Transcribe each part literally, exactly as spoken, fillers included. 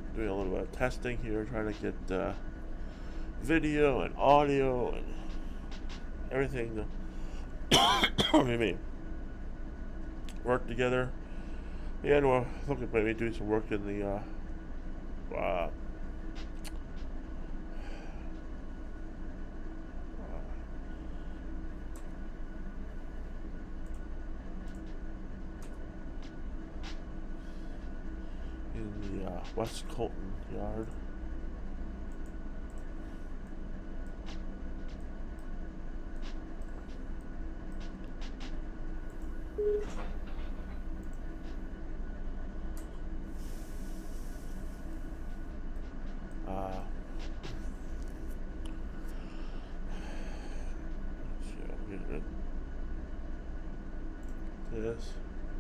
doing a little bit of testing here, trying to get uh, video and audio and everything to maybe work together. Yeah, and we're looking at maybe doing some work in the uh, uh, in the uh, West Colton yard. Uh, let's see, I'll get rid of this.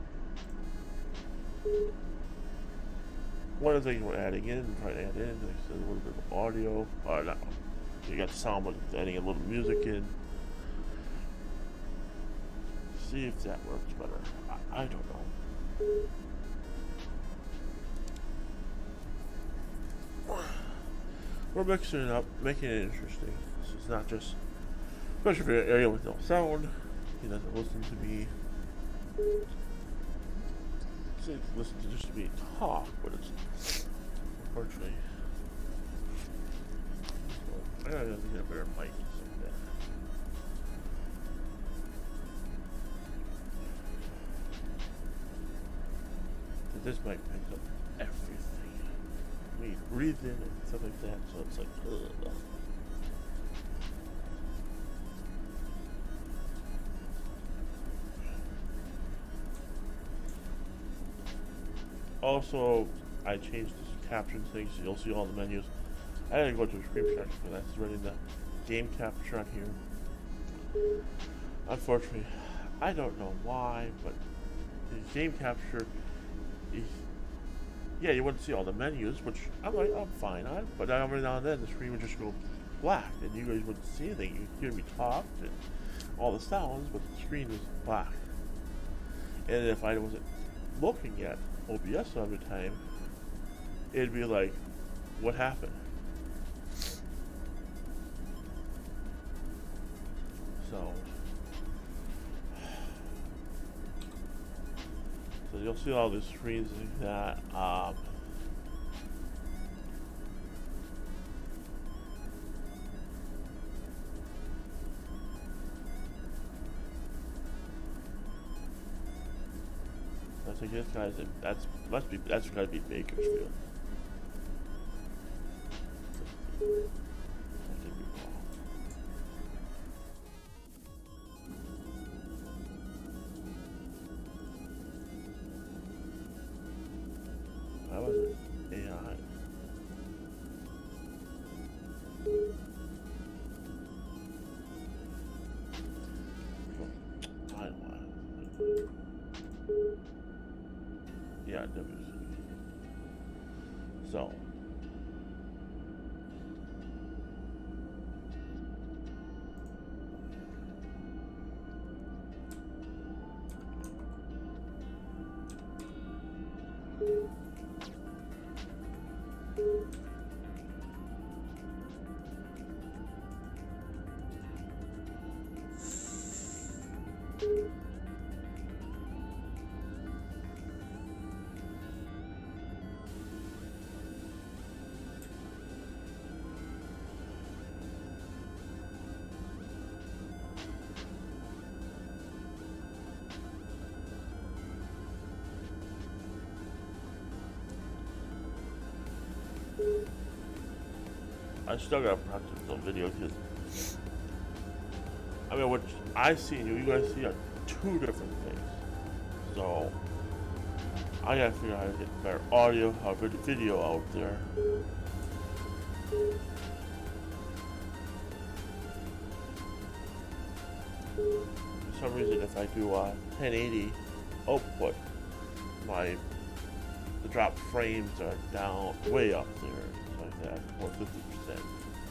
One of the things we're adding in, trying to add in, like I said, a little bit of audio. Or not, you got the sound, but adding a little music in. See if that works better. I, I don't know. We're mixing it up, making it interesting. So it's not just, especially for an area with no sound. He doesn't listen to me. He listens to just to me talk, but it's unfortunately. So I gotta get a better mic like that. This mic picks up everything. We breathe in and stuff like that, so it's like, ugh. Also, I changed the caption thing, so you'll see all the menus. I had to go to the screen capture, but that's running the game capture on here. Unfortunately, I don't know why, but the game capture, is, yeah, you wouldn't see all the menus, which I'm like, I'm fine on, but every now and then the screen would just go black, and you guys wouldn't see anything. You'd hear me talk and all the sounds, but the screen was black. And if I wasn't looking at O B S all the time, it'd be like, what happened? So, so you'll see all the screens like that. Um, I guess, guys, that's must be that's gotta be Bakersfield. I could be wrong. How was it? A I. Yeah, W C. So. I still gotta practice the video because I mean what I see and you guys see are two different things. So I gotta figure out how to get better audio, how to get video out there. For some reason if I do uh, ten eighty output, my the drop frames are down way up there. Like that, or fifty percent.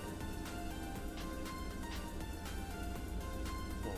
So.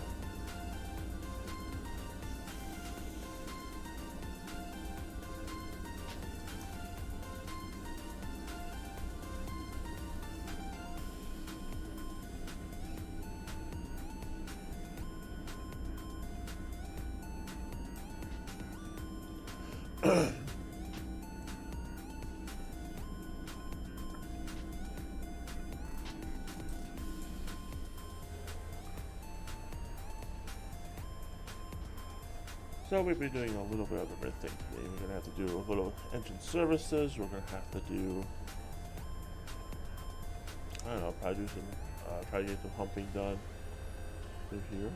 So we'll be doing a little bit of everything today. We're gonna have to do a little engine services. We're gonna have to do, I don't know, probably do some, uh, try to get some humping done through here.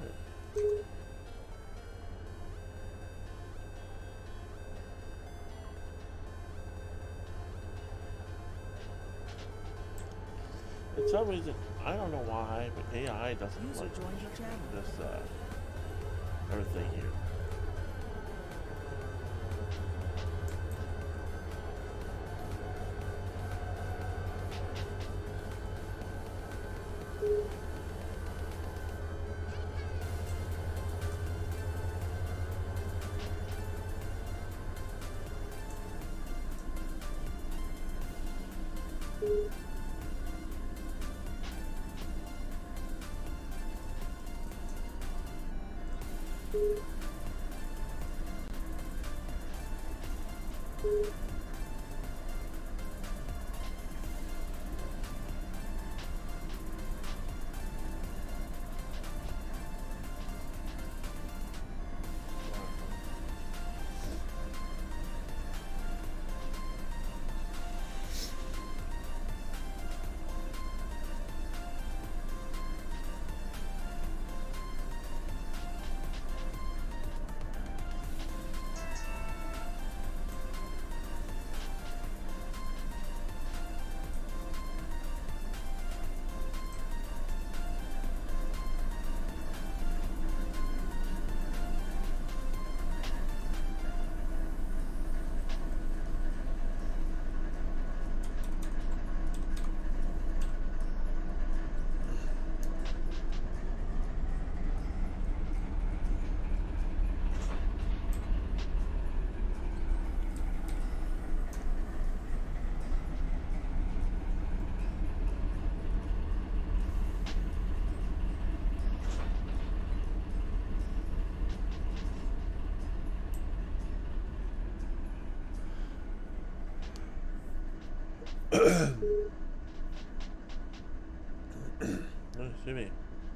For some reason, I don't know why, but A I doesn't User like joined your channel. this, uh, everything here. Oh, Jimmy.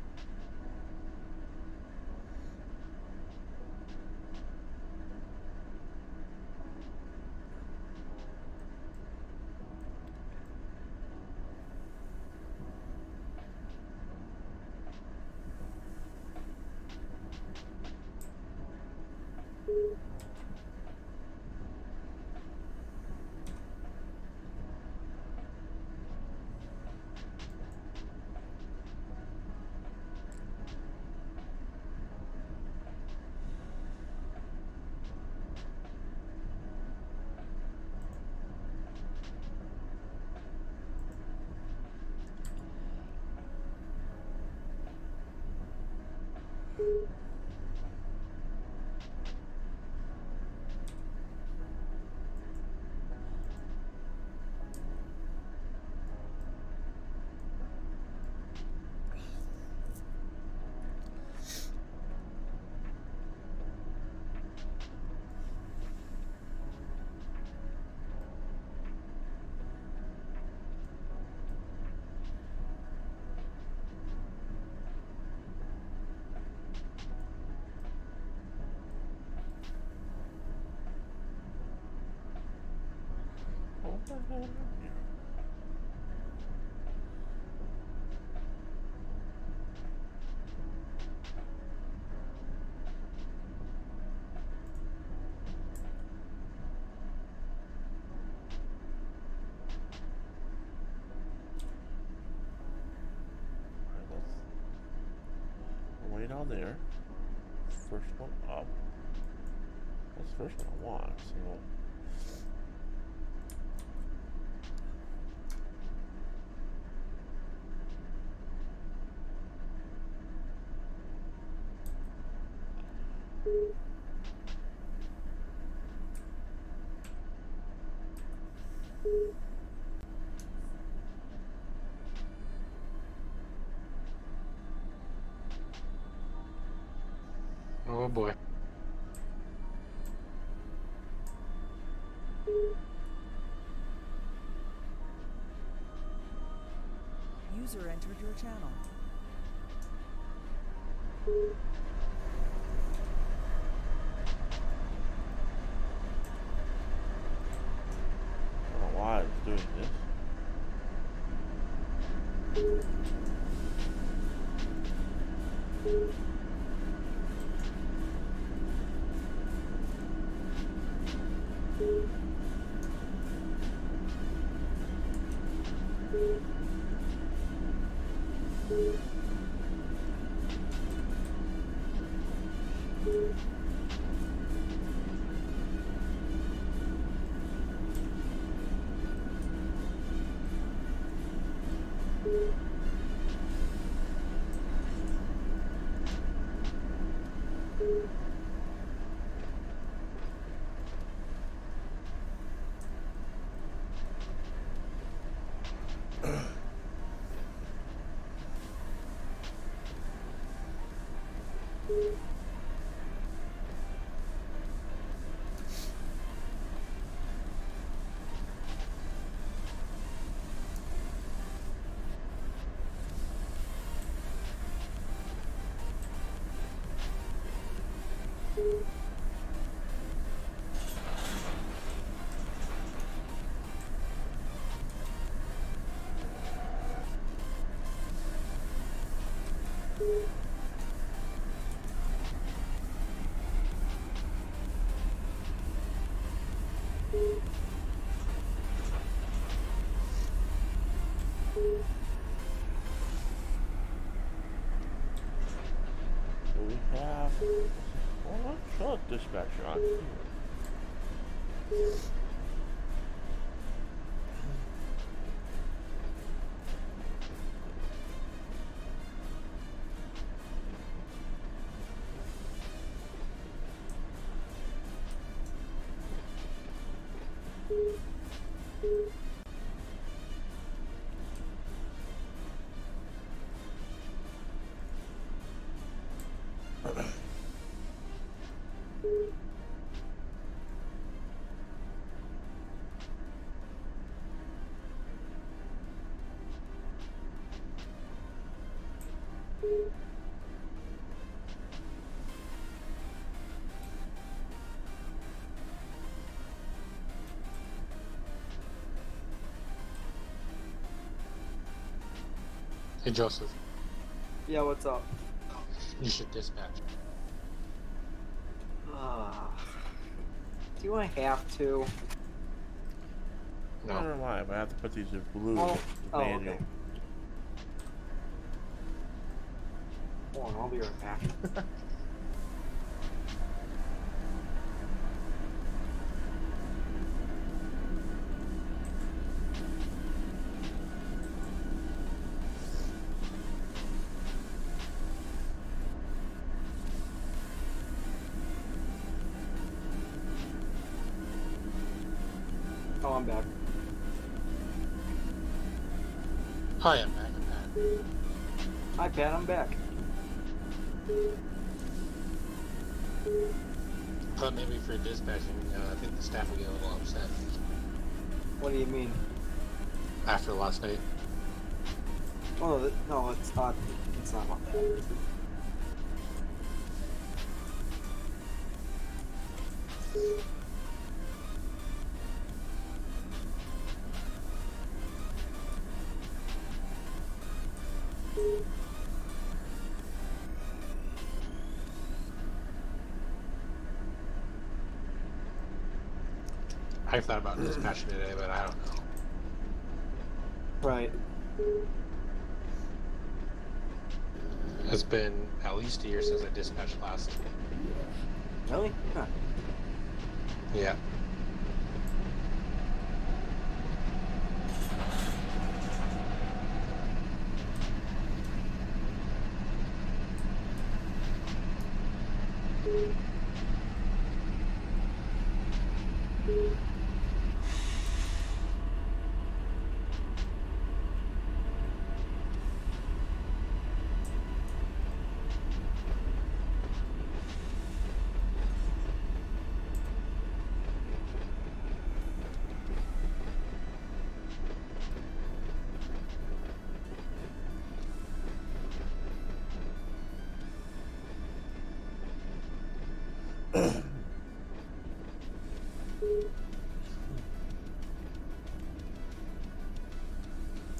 What the hell is here? Alright, let's way down there. First one up. That's the first one I want, so Oh boy. User entered your channel. I don't know why it's doing this. We have well, let's show a dispatcher on here. Hey Joseph, Yeah, what's up? you should dispatch. Uh, do I have to? I don't know why, but I have to put these in blue. Oh, oh, manual. okay. Hold on, I'll be right back. Oh, I'm back. Hi, I'm back. I'm back. Hi, Pat, I'm back. Thought maybe for dispatching, uh, I think the staff will get a little upset What do you mean? after last night. Oh, no, th- no, it's not. It's not like that. I thought about dispatching today, but I don't know. Right. It's been at least a year since I dispatched last. Really? Huh. Yeah.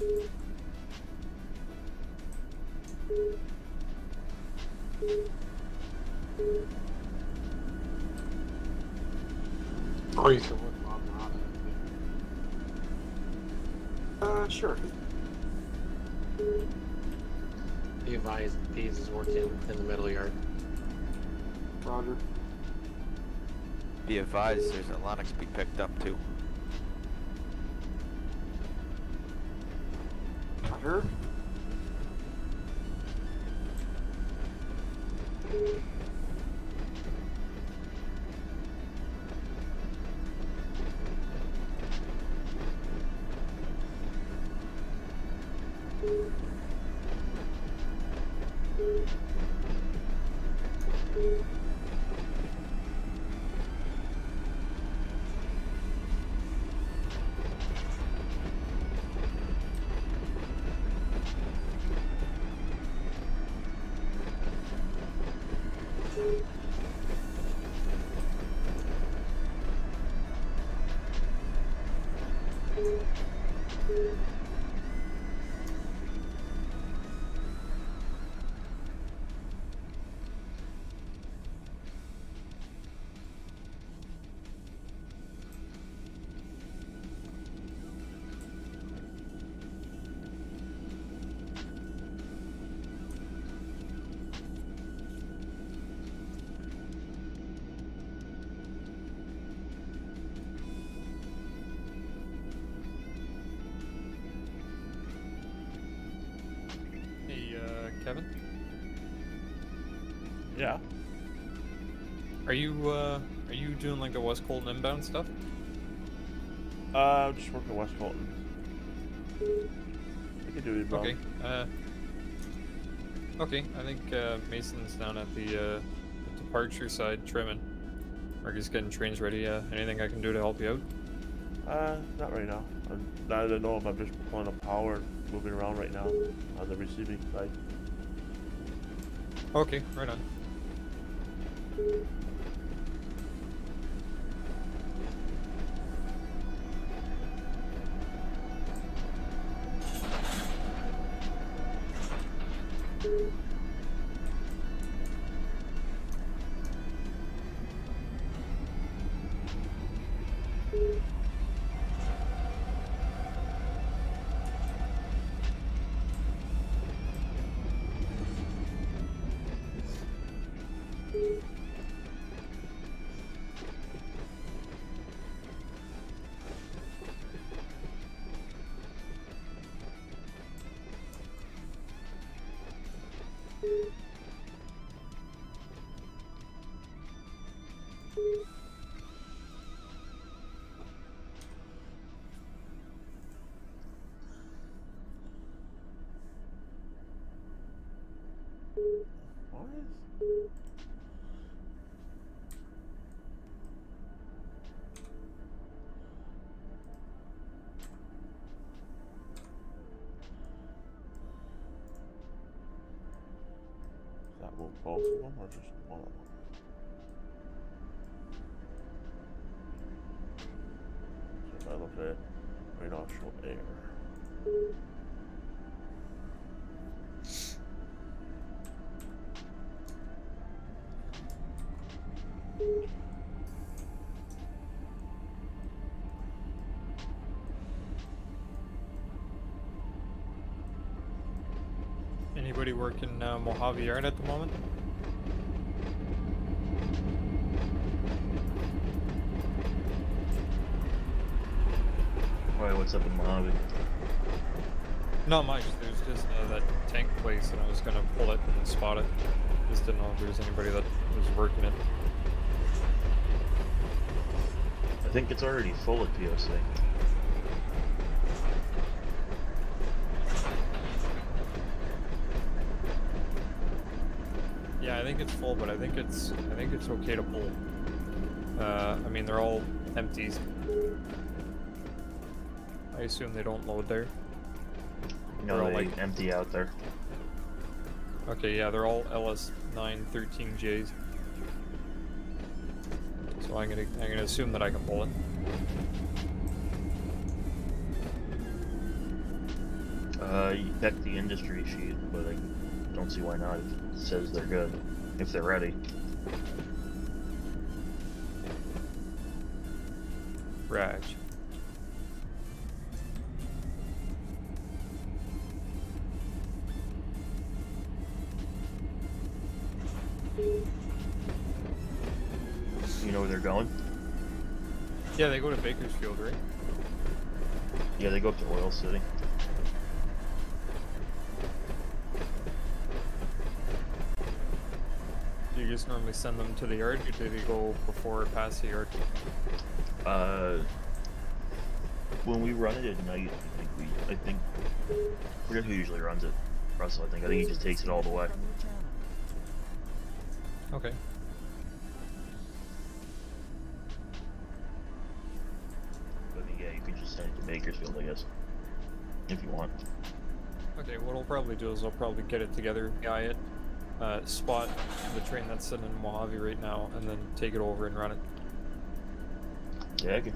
Or you can work on that. Uh, sure. Be advised, Thieves is working in the middle yard. Roger. Be advised, there's a Lennox be picked up too. Roger. Hey, uh, Kevin? Yeah. Are you, uh, are you doing like the West Colton inbound stuff? Uh, I'm just working West Colton. I can do it, bro. Okay, uh... Okay, I think, uh, Mason's down at the, uh, the departure side trimming. Marky's getting trains ready, uh, anything I can do to help you out? Uh, not right now. I'm, now that I know, I'm just pulling up power and moving around right now on the receiving side. Okay, right on. What is... Is that will both of them or just one of them? So if I look at it, right offshore air. Anybody working uh, Mojave Yard at the moment? Why, what's up in Mojave? Not much. There's just uh, that tank place, and I was gonna pull it and spot it. Just didn't know if there was anybody that was working it. I think it's already full at P O C. Yeah, I think it's full, but I think it's I think it's okay to pull. Uh, I mean, they're all empties. I assume they don't load there. No, They're all, they like- empty out there. Okay, yeah, they're all L S nine thirteen Js. So I'm gonna I'm gonna assume that I can pull it. Uh, you check the industry sheet, but I don't see why not. It says they're good, if they're ready. Right. You know where they're going? Yeah, they go to Bakersfield, right? Yeah, they go up to Oil City. Do you just normally send them to the yard, or do they go before or past the yard? Uh, when we run it at night, I think we, I think, I forget who usually runs it. Russell, I think. I think he just takes it all the way. Okay. But yeah, you can just send it to Bakersfield, I guess, if you want. Okay, what I'll probably do is I'll probably get it together, guy it, uh, spot the train that's sitting in Mojave right now, and then take it over and run it. Yeah, I can.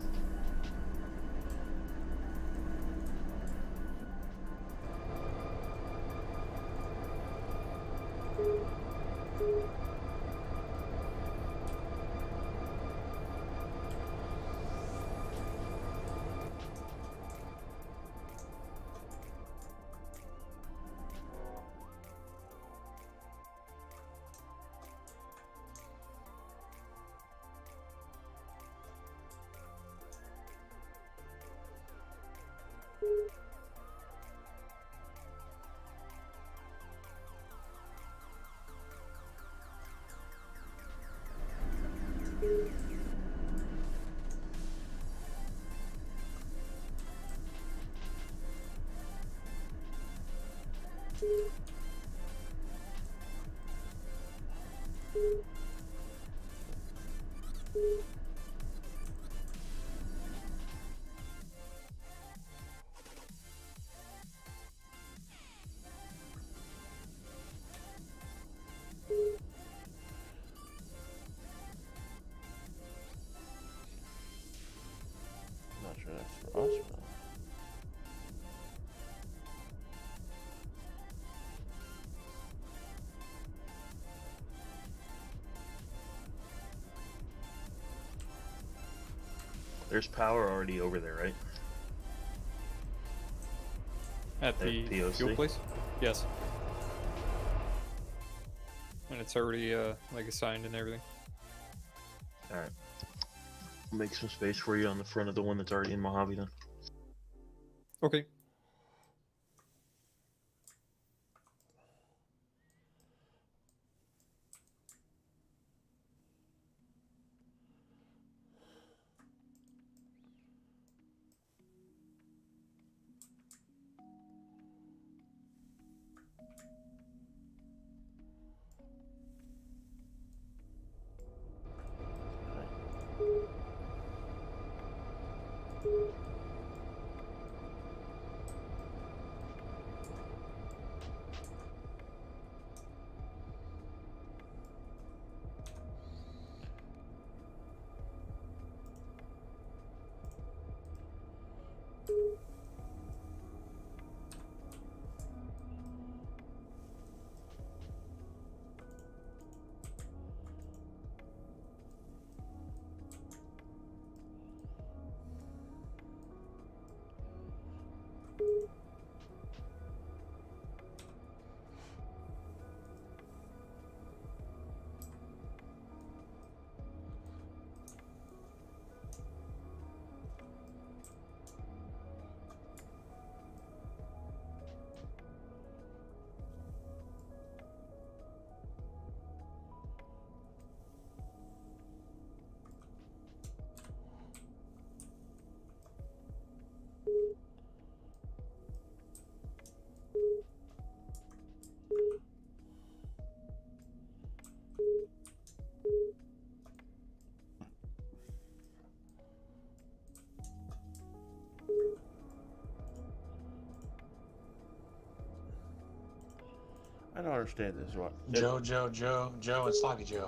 Not sure that's for us, but. There's power already over there, right? At the At P O C? fuel place? Yes. And it's already, uh, like, assigned and everything. Alright. Make some space for you on the front of the one that's already in Mojave then. Okay. I don't understand this. What? Joe, Joe, Joe, Joe, and Sloppy Joe.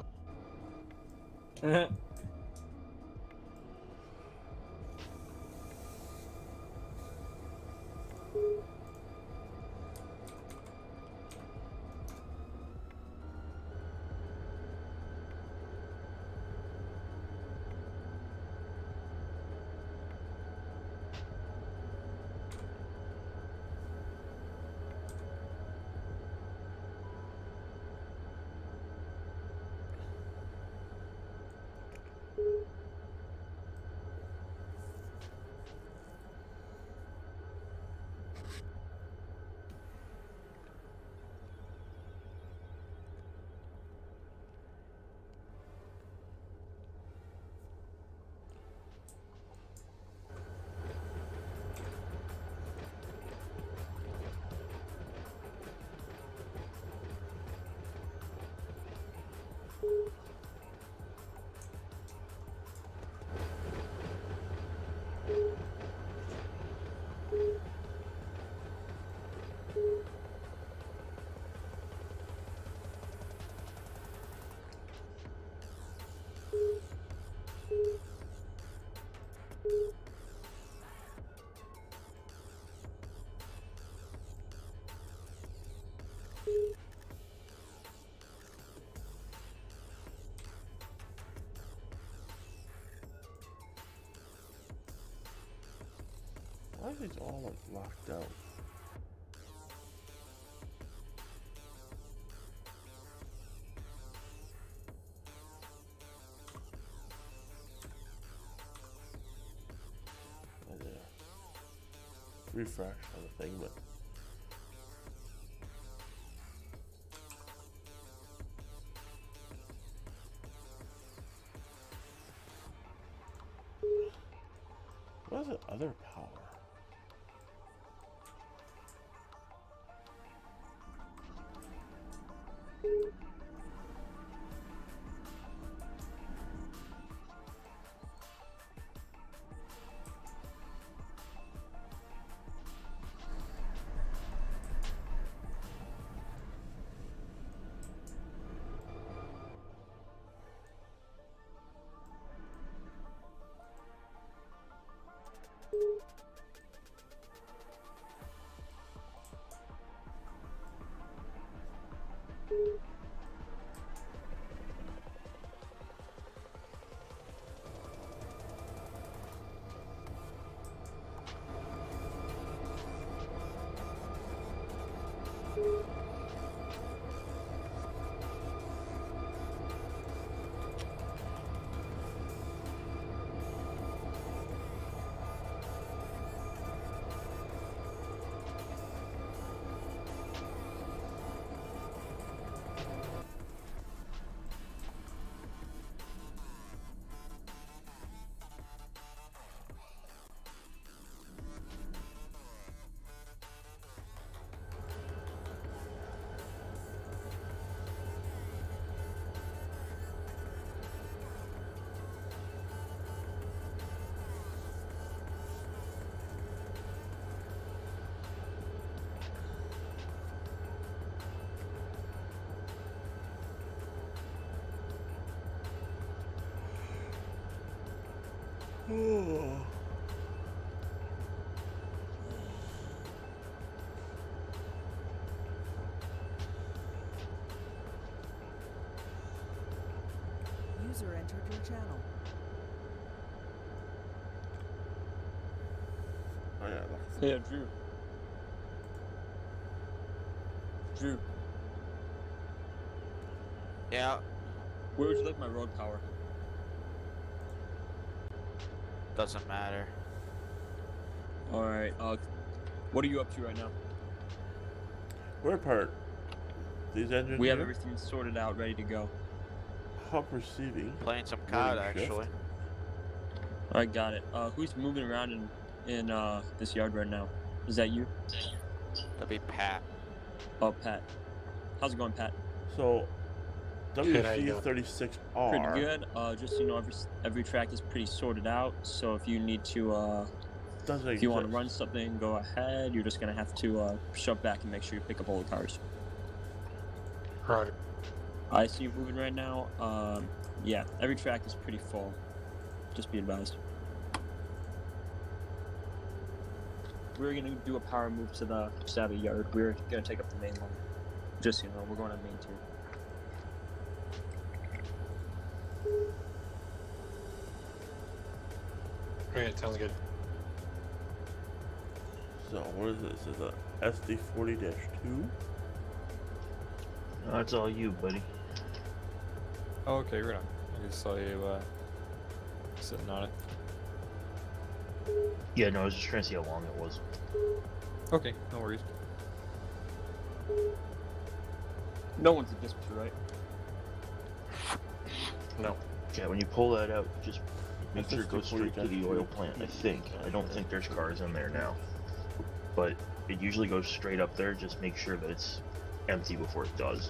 are these all like locked out? I did a refresh on the thing, but what is the other power? Oh. User entered your channel. Oh yeah, look. Yeah, Drew. Drew, Yeah, where would you like my road power? doesn't matter. Alright, uh, what are you up to right now? What part? These engines We have here? everything sorted out, ready to go. Hub receiving. Playing some C O D, Morning shift. actually. Alright, got it. Uh, who's moving around in, in, uh, this yard right now? Is that you? That'll be Pat. Oh, Pat. How's it going, Pat? So Good, how you W C doing? thirty-six R. Pretty good. Uh, just so you know, every, every track is pretty sorted out, so if you need to, uh, Doesn't if you want to exist. run something, go ahead. You're just gonna have to, uh, shove back and make sure you pick up all the cars. Right. I see you moving right now. Um, yeah, every track is pretty full. Just be advised. We're gonna do a power move to the Savvy yard. We're gonna take up the main line. Just so you know, we're going on main two. Okay, sounds good. So what is this? Is a S D forty dash two? No, it's all you, buddy. Oh, okay, right on. I just saw you uh, sitting on it. Yeah, no, I was just trying to see how long it was. Okay, no worries. No one's a disputer, right? No. Yeah, when you pull that out, just make That's sure it goes just before you straight to get the to oil it. plant, I think. I don't think there's cars in there now. But it usually goes straight up there, just make sure that it's empty before it does.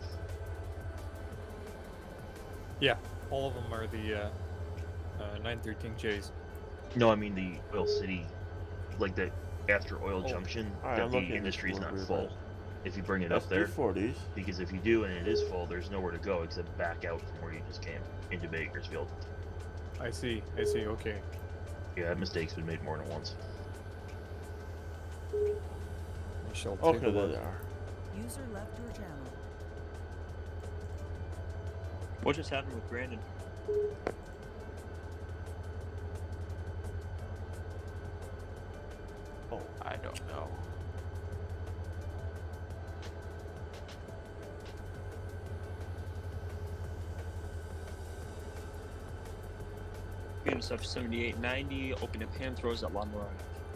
Yeah, all of them are the uh, uh, nine thirteen J's. No, I mean the Oil City, like the after Oil Oh. Junction, Alright, that I'm the looking at industry's this not blue full. bit. If you bring it up S D there, forties. because if you do and it is full, there's nowhere to go except back out from where you just came into Bakersfield. I see, I see, okay. Yeah, that mistake's been made more than once. I shall take Okay, a there look. they are. User left your channel. What just happened with Brandon? Uh, I don't know. Units of seventy-eight ninety, open up hand throws at La Mirage.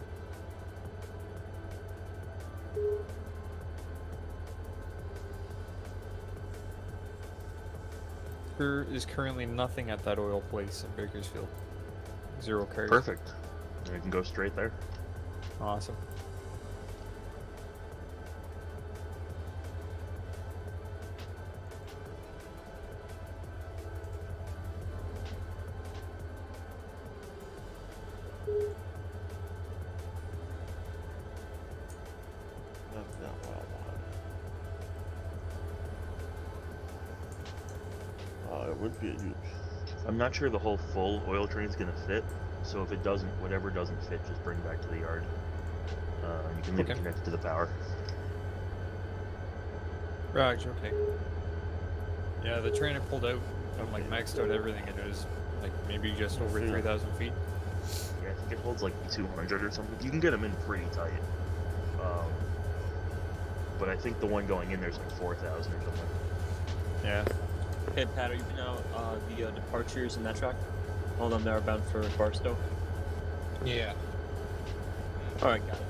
There is currently nothing at that oil place in Bakersfield. Zero carriers. Perfect. And we can go straight there. Awesome. That's not what I wanted. Oh, it would be a huge. I'm not sure the whole full oil train's gonna fit, so if it doesn't, whatever doesn't fit, just bring back to the yard. Uh, you can leave Okay. it connected to the power. Right, okay. Yeah, the train I pulled out, I'm like maxed out everything, and it was like maybe just over Yeah. three thousand feet. Yeah, I think it holds like two hundred or something. You can get them in pretty tight. Um, but I think the one going in there's like four thousand or something. Yeah. Hey Pat, are you now uh, the uh, departures in that track? All of them that are bound for Barstow? Yeah. Alright, got it.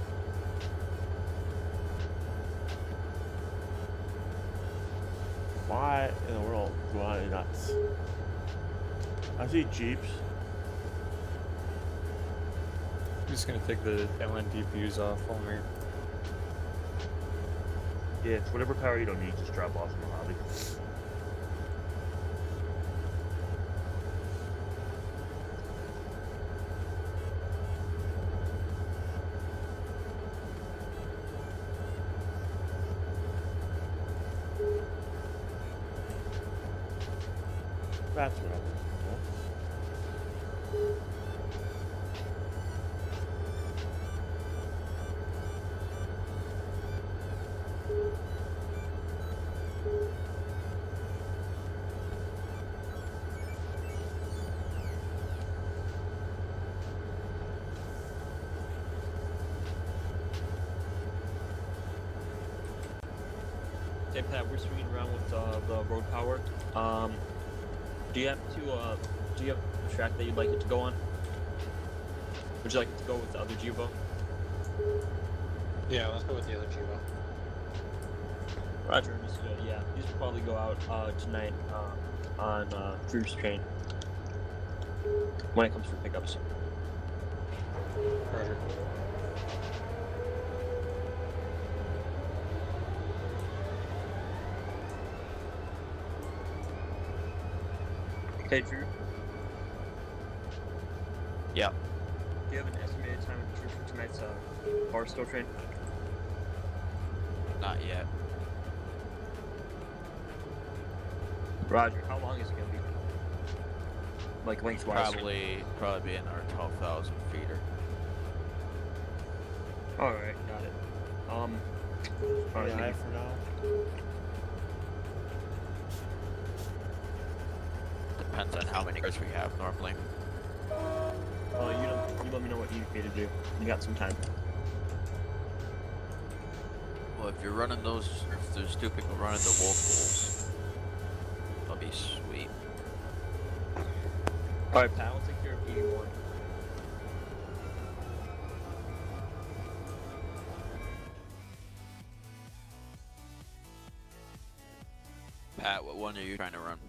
Why in the world do I nuts? I see Jeeps. I'm just gonna take the L N D P Us off while we're. Yeah, whatever power you don't need, just drop off in the lobby. That's what I was looking for. Hey Pat, we're swinging around with uh, the road power. Um, do you have to? Uh, do you have a track that you'd like it to go on? Would you like it to go with the other Juvo? Yeah, let's go with the other Juvo. Roger, understood. Yeah, these will probably go out uh, tonight uh, on uh, Drew's train when it comes for pickups. Roger. Hey Drew, Yeah. do you have an estimated time of Drew for tonight's uh, Barstow train? Not yet. Roger, how long is it gonna be? Like lengthwise? Probably, probably be in our twelve thousand feeder. Alright, got it. Um, alright, Yeah, maybe- for now. Depends on how many cars we have normally. well, you, don't, you let me know what you need me to do. You got some time. Well, if you're running those, or if there's two people running the wolf bulls, that'll be sweet. Alright, Pat, we'll take care of eighty-one. Pat, what one are you trying to run?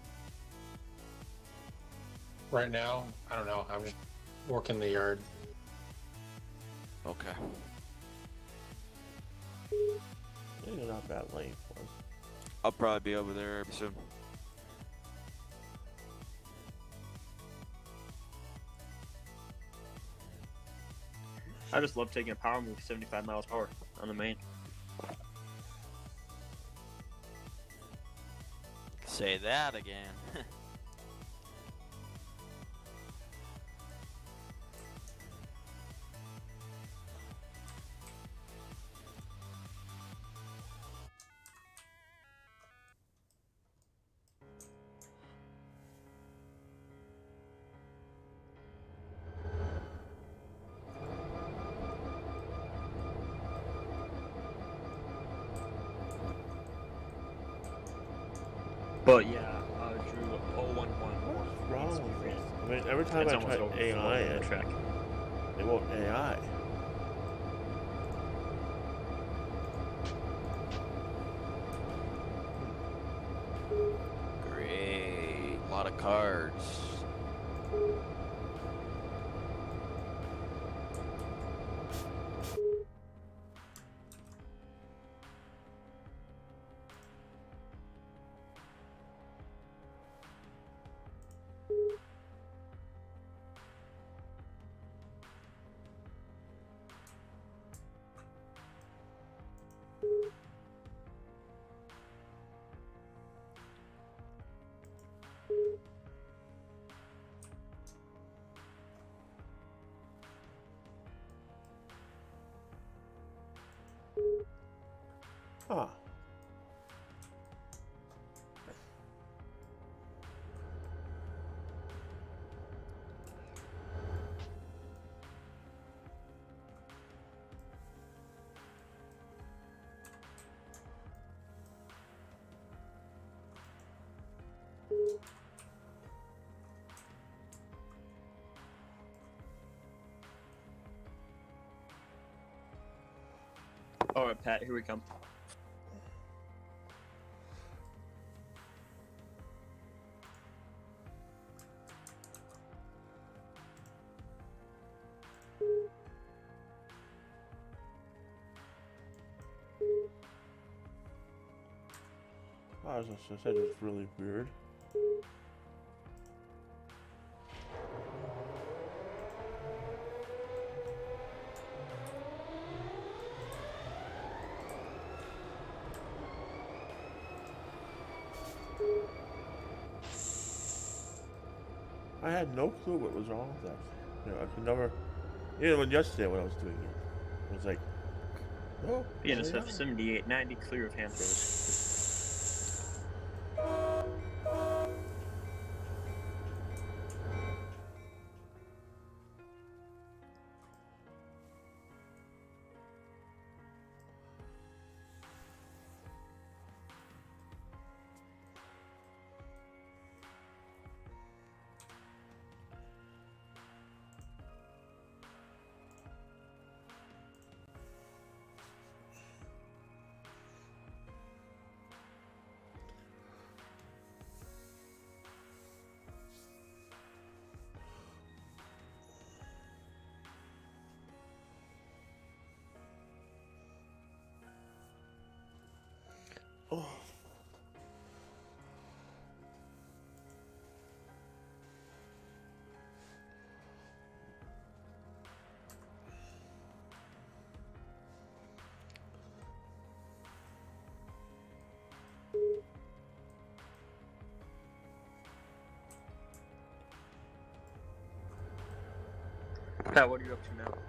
Right now, I don't know. I'm just working the yard. Okay. Yeah, you're not bad lane for us. I'll probably be over there soon. I just love taking a power move seventy-five miles per hour on the main. Say that again. But yeah, uh, Drew, oh one one. What's wrong with this? I mean, every time It's I almost try over A I the it, track. it won't A I. Great. A lot of cards. Huh. Alright, Pat, here we come. As I said, it's really weird. I had no clue what was wrong with that. You know, I could never. Even when yesterday when I was doing it, it was like, no. B N S F seventy-eight ninety, clear of hand throws. Oh. Pat, what are you up to now?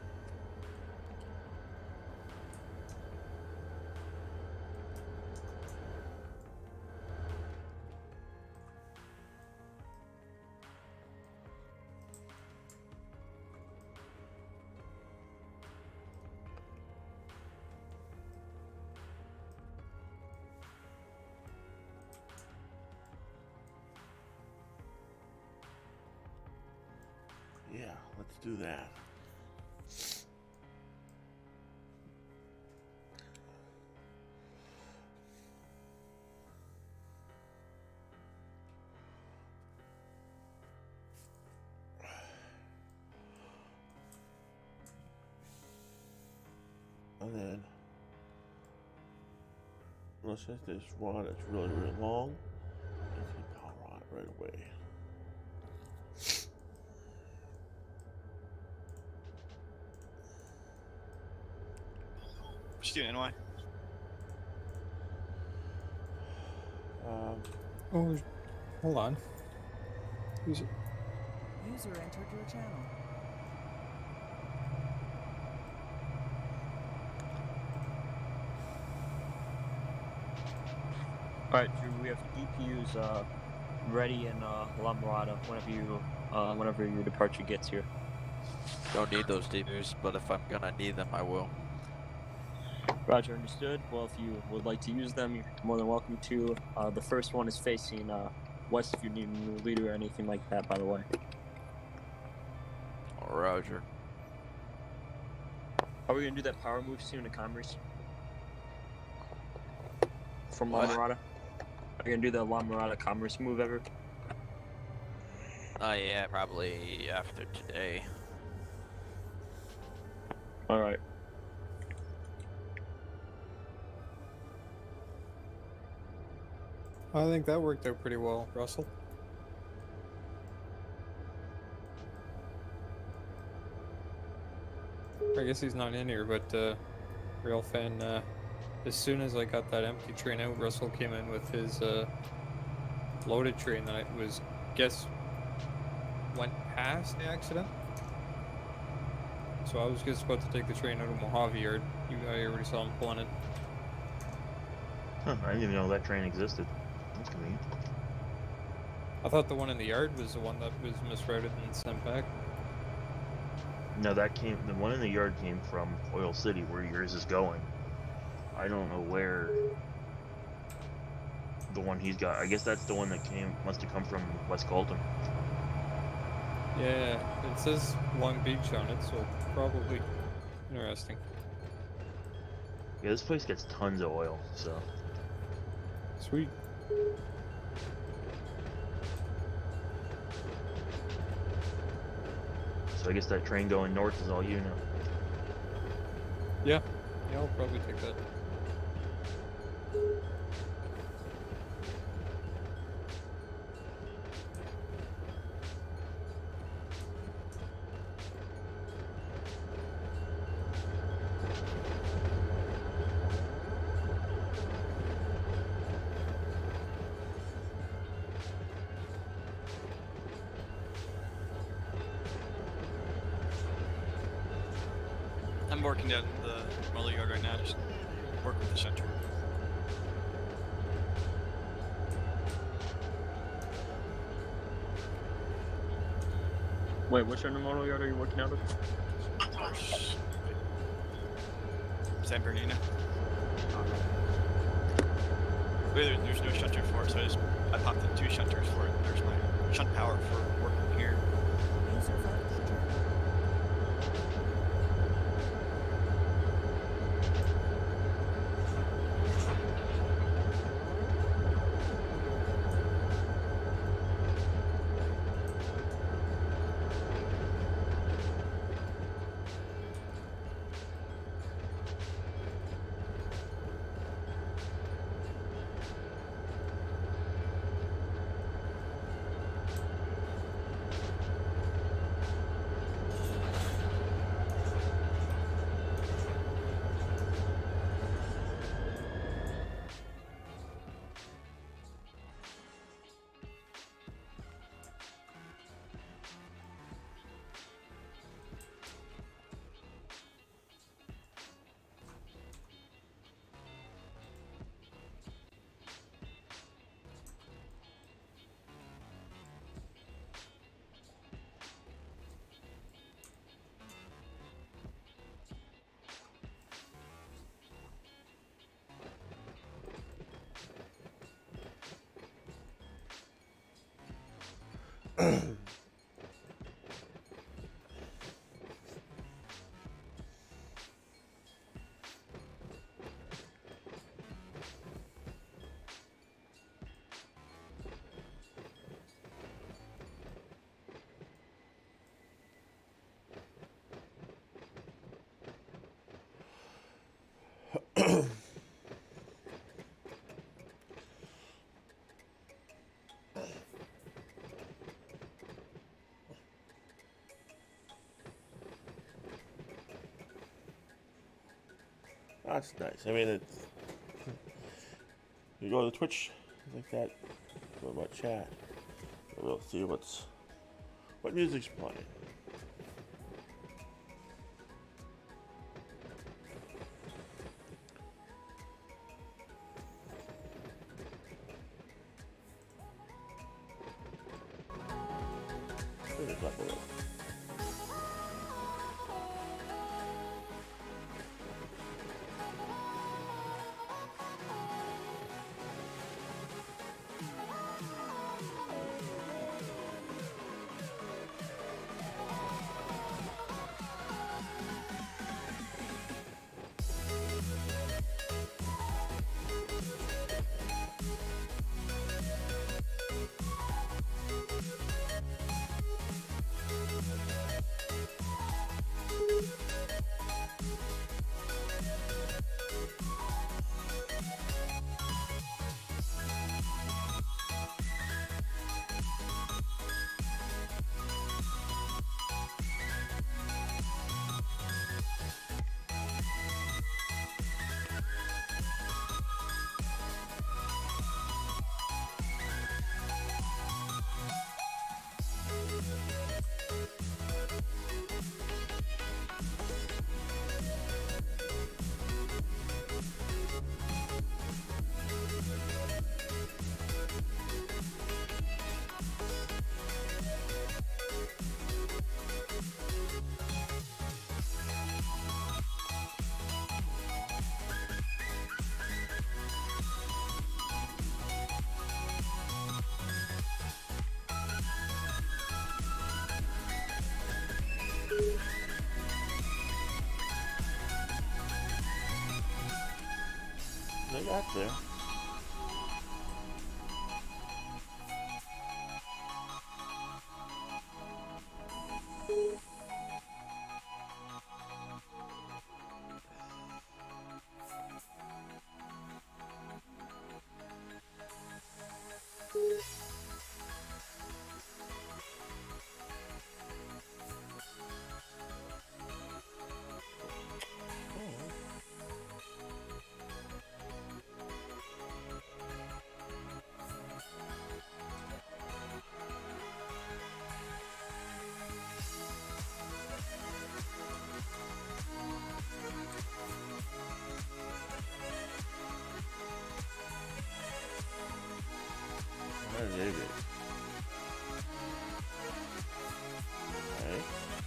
Yeah, let's do that. And then let's hit this one that's really, really long. Let's hit power on it right away. What you doing, N Y? Um, Oh, hold on. Who's it? User entered your channel. Alright, Drew, we have D P Us uh, ready in uh, La Mirada whenever you, uh, whenever your departure gets here. Don't need those D P Us, but if I'm gonna need them, I will. Roger, understood. Well, if you would like to use them, you're more than welcome to. Uh, the first one is facing uh, west if you need a new leader or anything like that, by the way. Roger. Are we going to do that power move soon to Commerce? From La What? Mirada? Are you going to do the La Mirada Commerce move ever? Oh yeah, probably after today. Alright. I think that worked out pretty well, Russell. I guess he's not in here, but uh, real fan. Uh, as soon as I got that empty train out, Russell came in with his uh, loaded train that I was guess went past the accident. So I was just about to take the train out of Mojave Yard. You I already saw him pulling it. Huh, I didn't even know that train existed. That's convenient. I thought the one in the yard was the one that was misrouted and sent back. No, that came. The one in the yard came from Oil City, where yours is going. I don't know where the one he's got. I guess that's the one that came. Must have come from West Colton. Yeah, it says Long Beach on it, so probably interesting. Yeah, this place gets tons of oil. So Sweet. So I guess that train going north is all you know. Yeah, yeah, I'll probably take that. I'm working down the motor yard right now, just working with the center. Wait, which intermodal yard are you working out of? There's San Bernardino. There, there's no shunter for it, so I just I popped in two shunters for it. There's my shunt power for working here. User left the channel. That's nice. I mean, it's you go to Twitch like that, go about chat, we'll see what's what music's playing. There's that below. I got there. Where is it? Okay.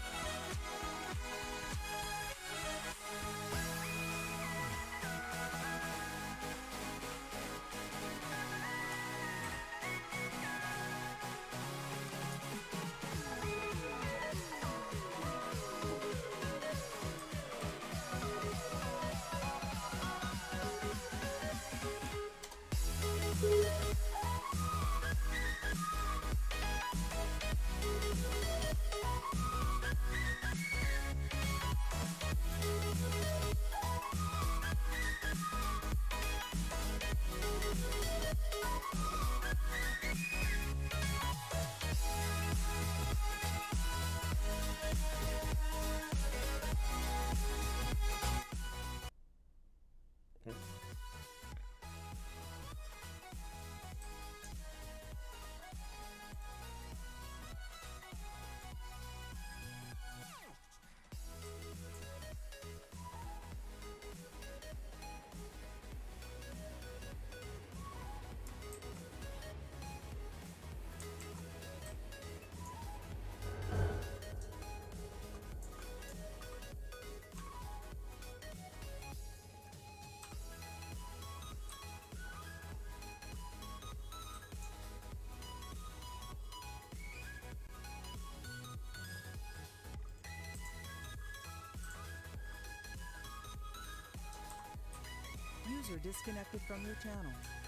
User disconnected from your channel.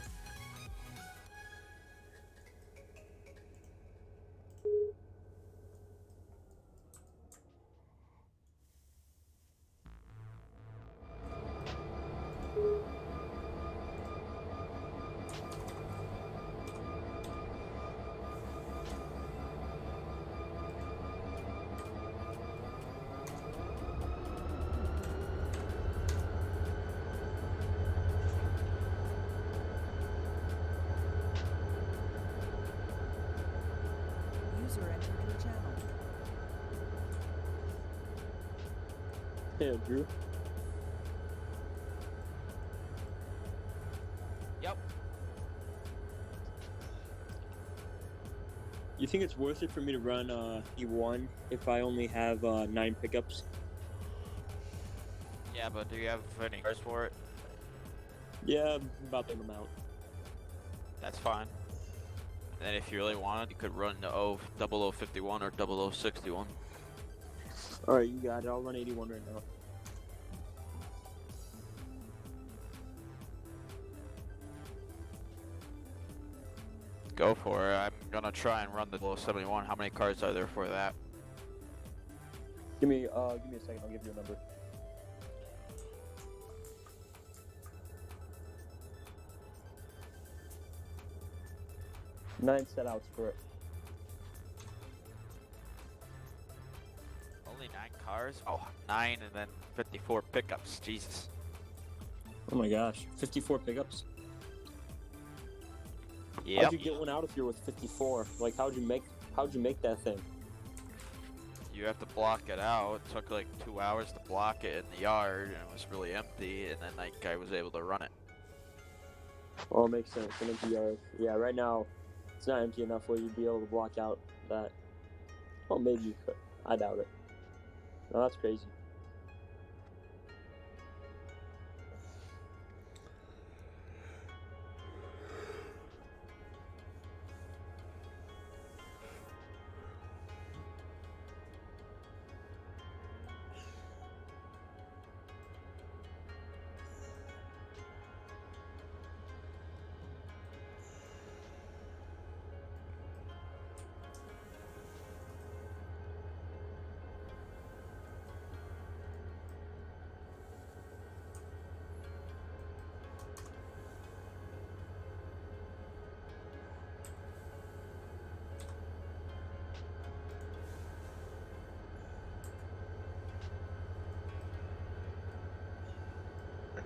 User entered your channel. Hey, Drew. Yep. You think it's worth it for me to run uh, E one if I only have uh, nine pickups? Yeah, but do you have any cars for it? Yeah, about the amount. That's fine. And then if you really wanted, you could run the O double O fifty-one or double O sixty-one. All right, you got it. I'll run eighty-one right now. Go for it. I'm gonna try and run the double O seventy-one. How many cars are there for that? Give me, uh, give me a second. I'll give you a number. Nine set outs for it. Only nine cars? Oh, nine and then fifty-four pickups. Jesus. Oh my gosh, fifty-four pickups. Yep. How'd you get one out if you're with fifty-four? Like, how'd you make, how'd you make that thing? You have to block it out. It took like two hours to block it in the yard, and it was really empty. And then like I was able to run it. Oh, it makes sense. An empty yard. Yeah, right now it's not empty enough where you'd be able to block out that. Well, maybe you could. I doubt it. No, that's crazy.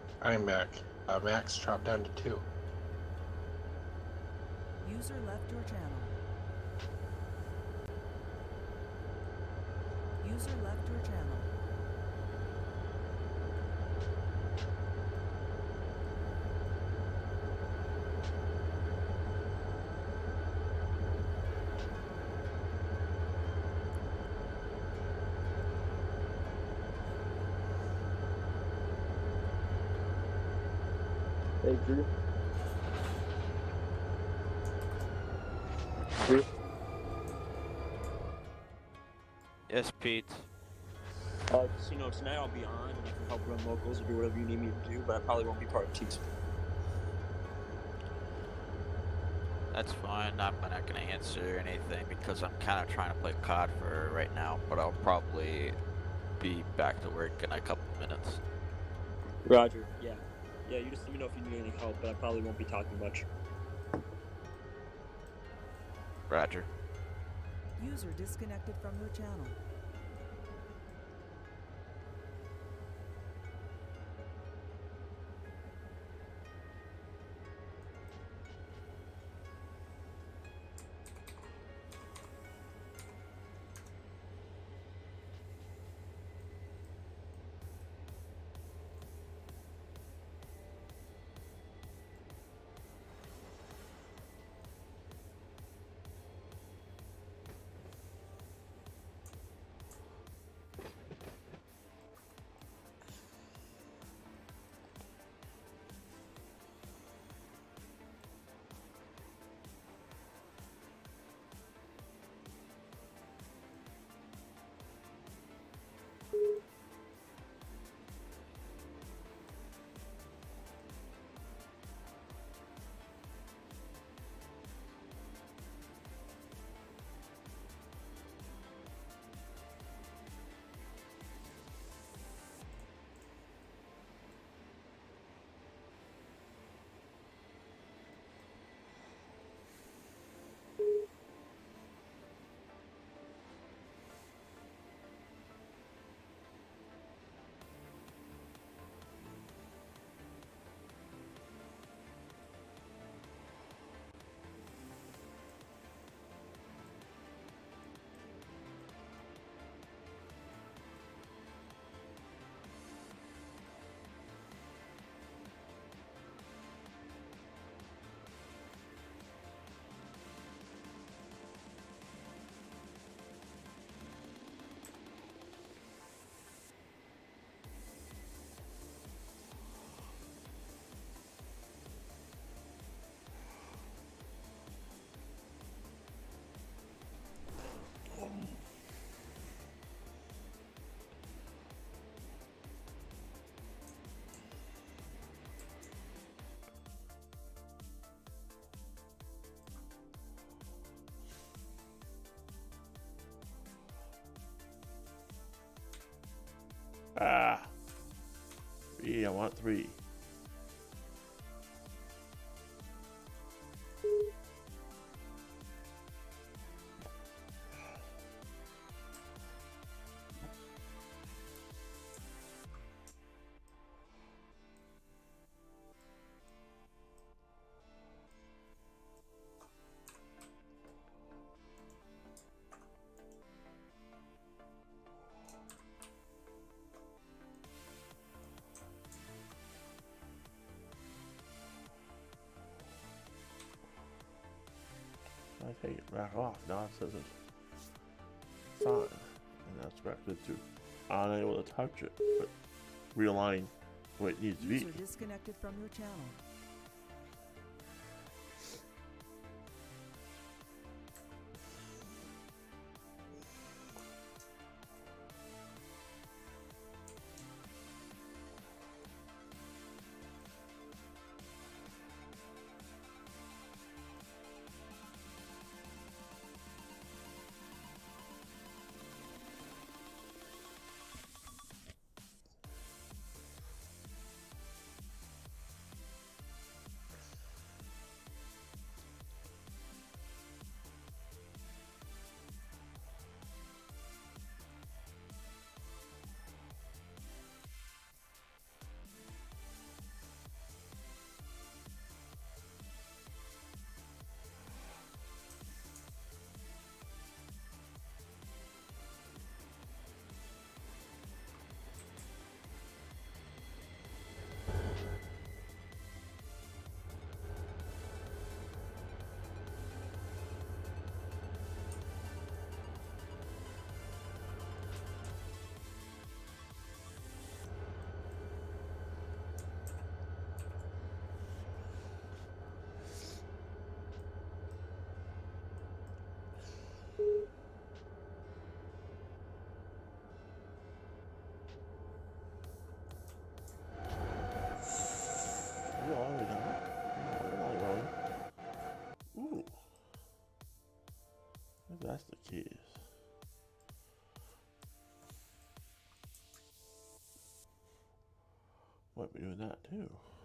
I'm back. Uh, Max dropped down to two. User left your channel. User left your channel. Hey, Drew. Drew. Yes, Pete. Uh, just, you know, tonight I'll be on and I can help run locals or do whatever you need me to do, but I probably won't be part of Teams. That's fine. I'm not gonna answer anything because I'm kind of trying to play C O D for right now, but I'll probably be back to work in a couple minutes. Roger. Yeah. Yeah, you just let me know if you need any help, but I probably won't be talking much. Roger. User disconnected from your channel. Ah. Three, I want three. I take it back off. Now it says it's fine. And that's back to two. Unable to touch it, but realign where it needs to be. User disconnected from your channel. that's the case. Might be doing that too.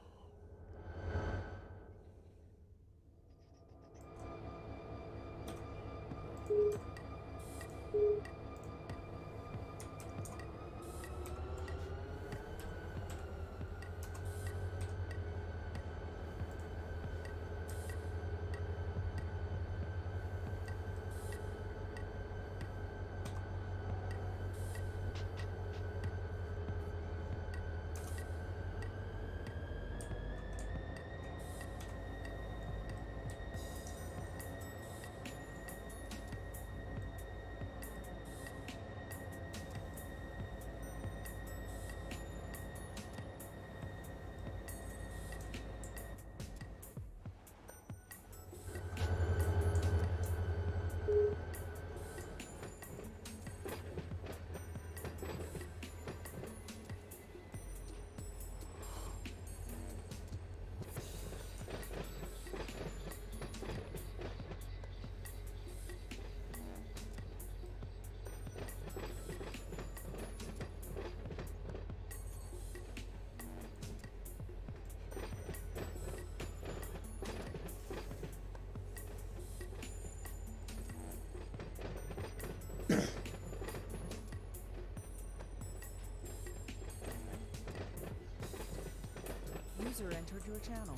User entered your channel.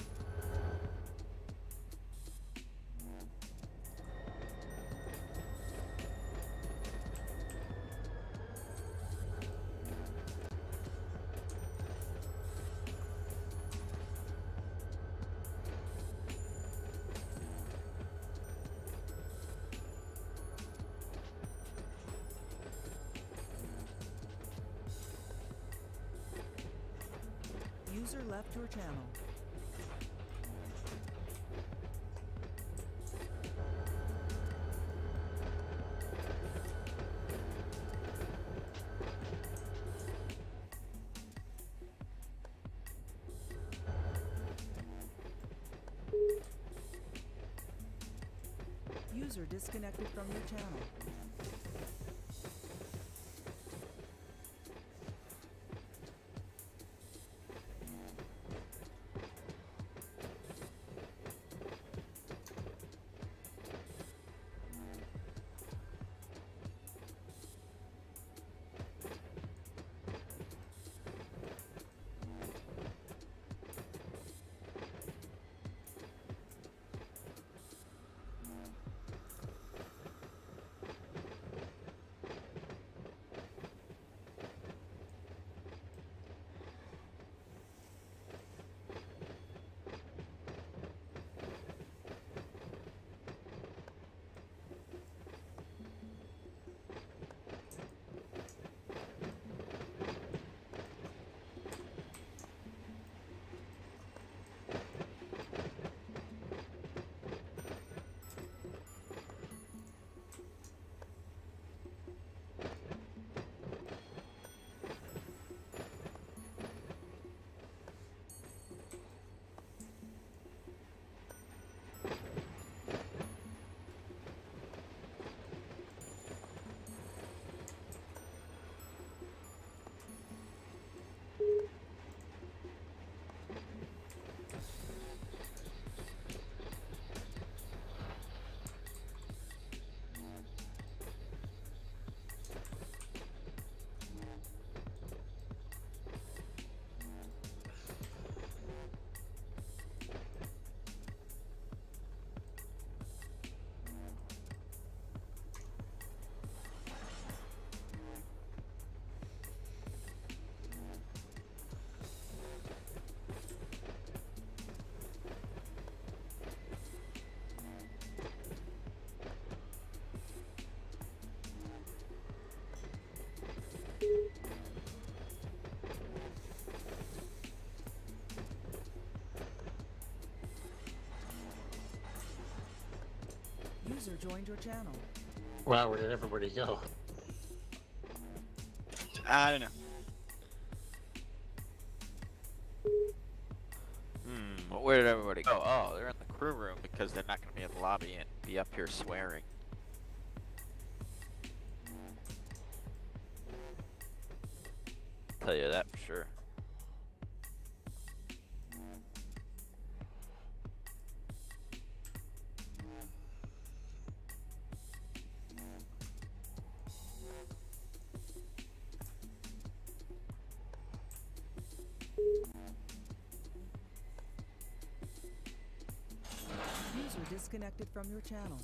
User left your channel. User disconnected from your channel. User joined your channel. Wow, where did everybody go? I don't know. Hmm, well, where did everybody go? Oh, they're in the crew room because they're not going to be in the lobby and be up here swearing. tell you that for sure. User disconnected from your channel.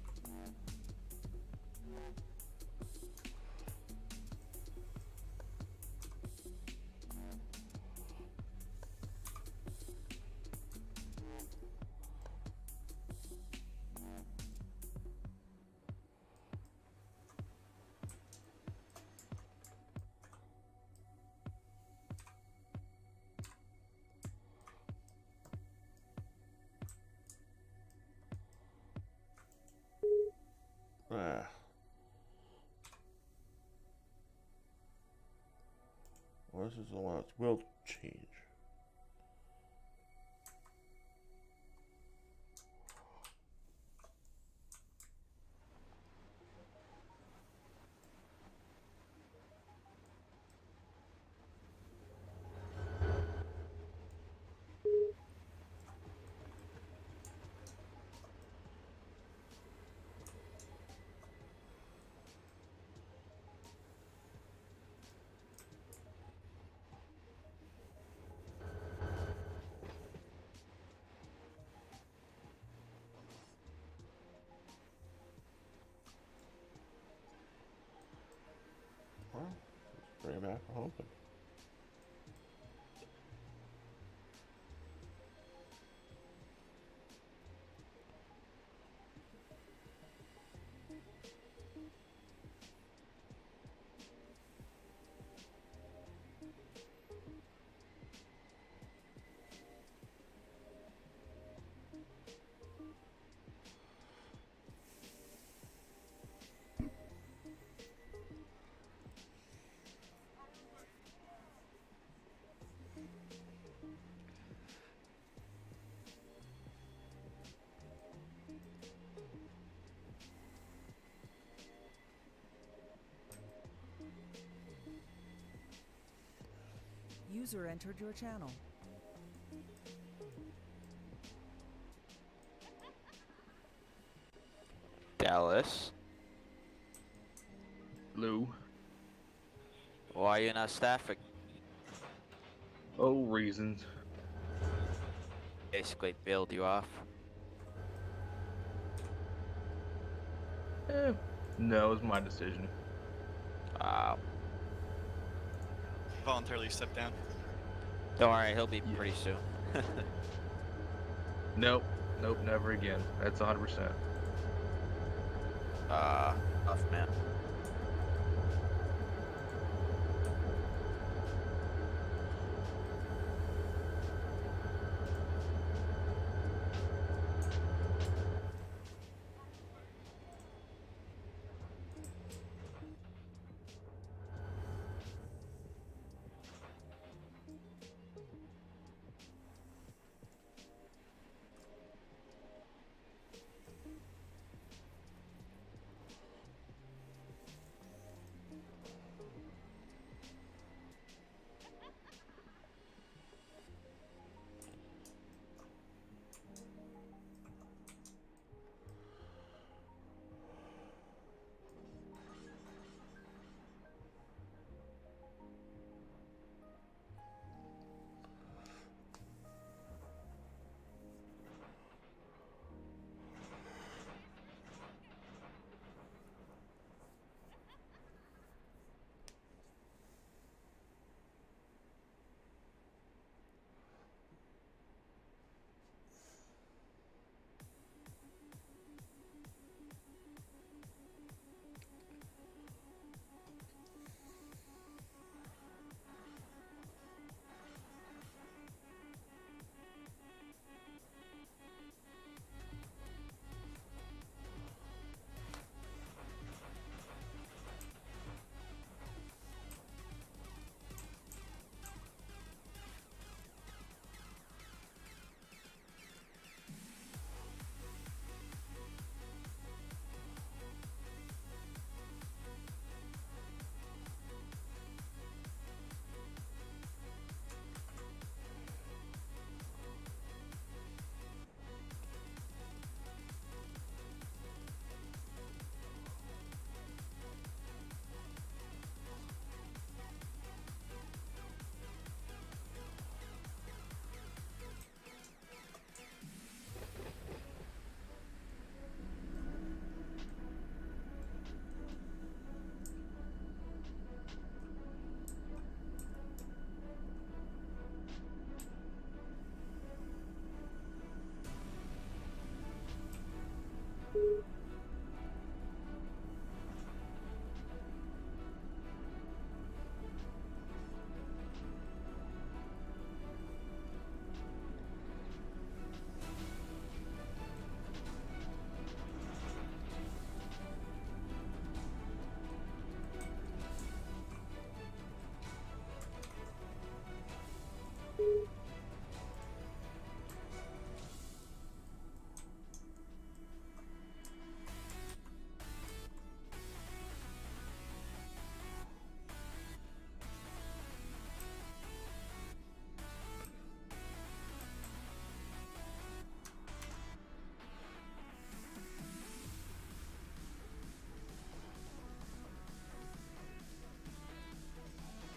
Ah. Well, this is the one that will change. Well, let's bring it back for hoping. User entered your channel. Dallas, Lou. why you not staffing? Oh, reasons. Basically build you off. Eh, no, it's my decision. Wow. Voluntarily step down. Don't worry, he'll be Yeah. pretty soon. Nope, nope, never again. That's one hundred percent. Ah, uh, tough man.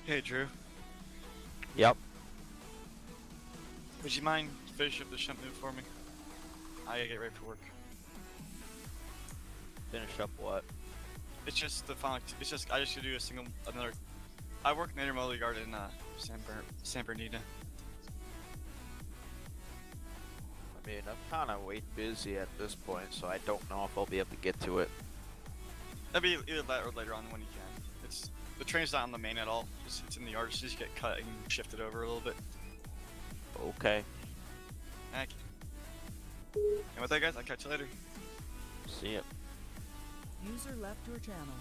Hey, Drew. Yep. Would you mind finishing up the shunt move for me? I gotta get ready for work. Finish up what? It's just the final. It's just I just should do a single another. I work in the intermodal yard in uh, San, Ber San Bernardino. I mean, I'm kind of way busy at this point, so I don't know if I'll be able to get to it. That'd be either that or later on when you can. It's the train's not on the main at all. It's, it's in the yard. So just get cut and shifted over a little bit. Okay. Thank you. And with that, guys, I'll catch you later. See ya. User left your channel.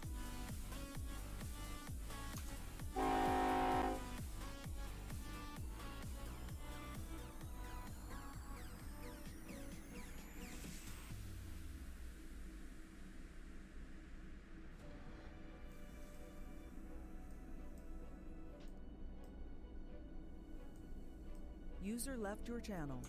User left your channel.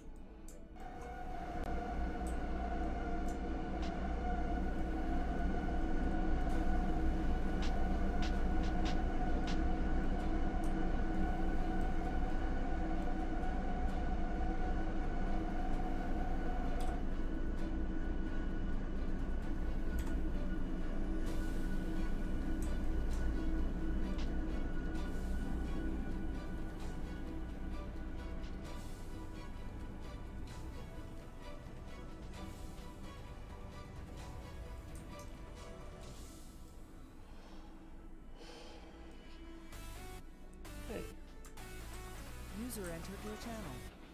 User entered your channel.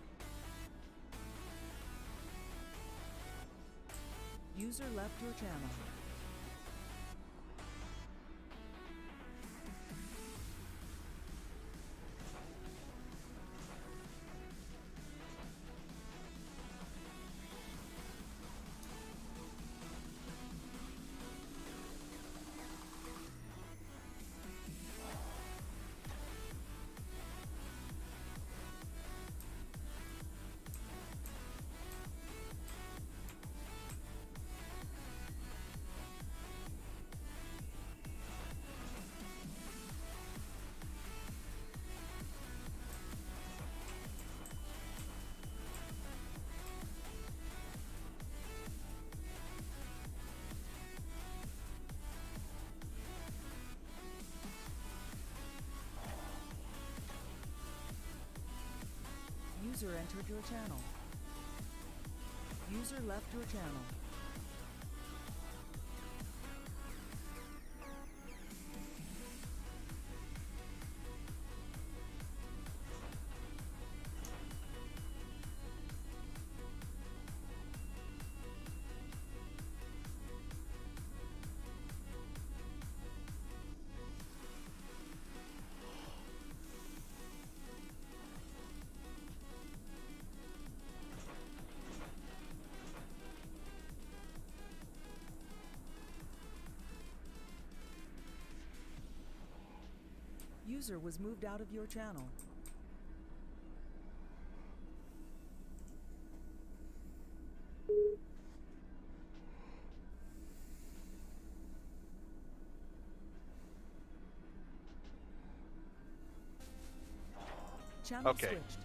User left your channel. User entered your channel. User left your channel. User was moved out of your channel. Channel Okay. switched.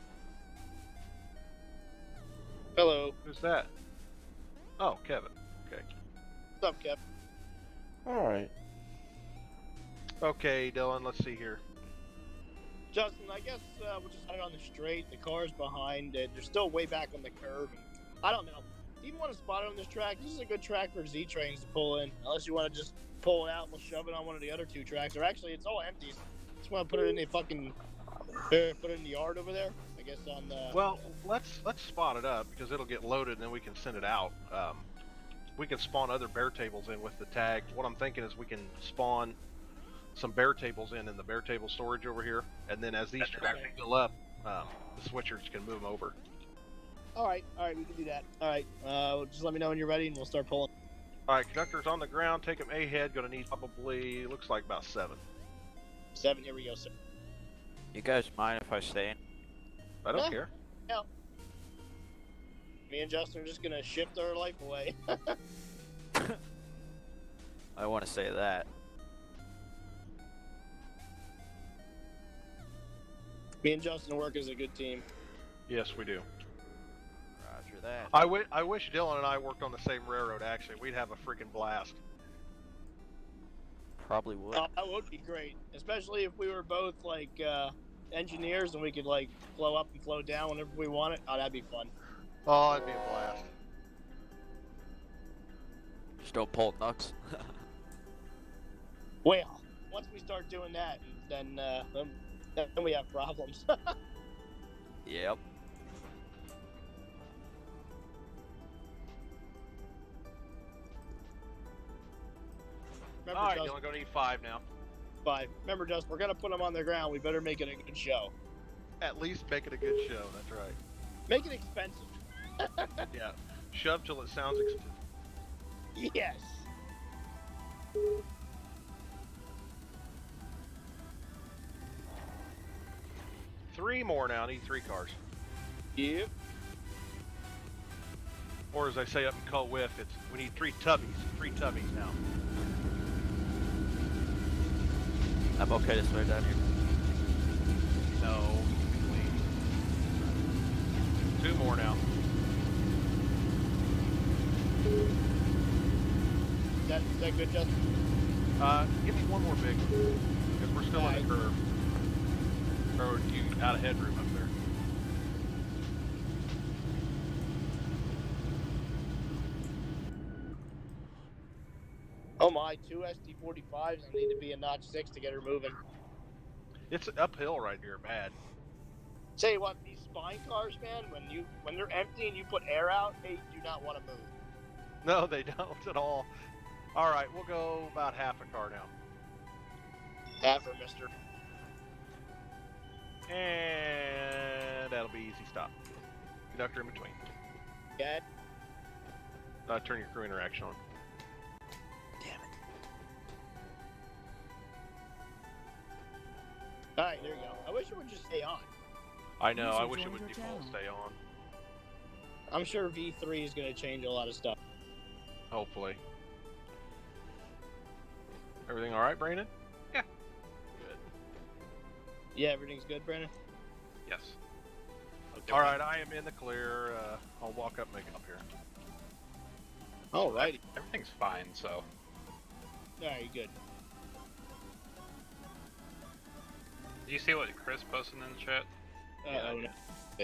Hello. Who's that? Oh, Kevin. Okay. What's up, Kev? Alright. Okay, Dylan, let's see here. Justin, I guess uh, we'll just head on the straight. The car's behind it. They're still way back on the curve. I don't know. Do you even want to spot it on this track? This is a good track for Z trains to pull in. Unless you want to just pull it out and we'll shove it on one of the other two tracks. Or actually, it's all empty. Just want to put it in the fucking... Uh, put it in the yard over there. I guess on the... Well, let's let's spot it up because it'll get loaded and then we can send it out. Um, we can spawn other bear tables in with the tag. What I'm thinking is we can spawn some bear tables in in the bear table storage over here, and then as these tracks fill up, um, the switchers can move them over. All right, all right, we can do that. All right, uh, just let me know when you're ready and we'll start pulling. All right, conductor's on the ground. Take him ahead. Going to need probably looks like about seven. Seven. Here we go, sir. You guys mind if I stay in? I don't Yeah. care. Yeah. Me and Justin are just gonna shift our life away. I want to say that. Me and Justin work as a good team. Yes, we do. Roger that. I, w I wish Dylan and I worked on the same railroad, actually. We'd have a freaking blast. Probably would. Oh, that would be great, especially if we were both like uh, engineers and we could like flow up and flow down whenever we want it. Oh, that'd be fun. Oh, it'd be a blast. Just don't pull knucks. Well, once we start doing that, then uh, then, then we have problems. Yep. Remember, All right, Justin, Dylan, go to E five now. five. Remember, Justin, we're gonna put them on the ground. We better make it a good show. At least make it a good show, that's right. Make it expensive. Yeah, shove till it sounds expensive. Yes. Three more now, need three cars. Yep. Or as I say up in Call Whiff, it's we need three tubbies. Three tubbies now. I'm okay to slow down here. No, clean. Two more now. Is that, is that good, Justin? Uh, give me one more big one, because we're still in the curve. Or you out of headroom up there. Oh my, two S T forty-fives. I need to be a notch six to get her moving. It's uphill right here, bad. Tell you what, these spine cars, man, when you when they're empty and you put air out, they do not want to move. No, they don't at all. All right, we'll go about half a car now. Half her, mister. And that'll be easy stop. Conductor in between. Okay. Uh, turn your crew interaction on. Alright, there you go. I wish it would just stay on. I know, I User wish it joined would your default channel. stay on. I'm sure V three is going to change a lot of stuff. Hopefully. Everything alright, Brandon? Yeah. Good. Yeah, everything's good, Brandon? Yes. Alright, I am in the clear. Uh, I'll walk up and make it up here. Alrighty. Everything's fine, so. Alright, good. Did you see what Chris posted in the chat? Uh, Yeah, I oh, did. no.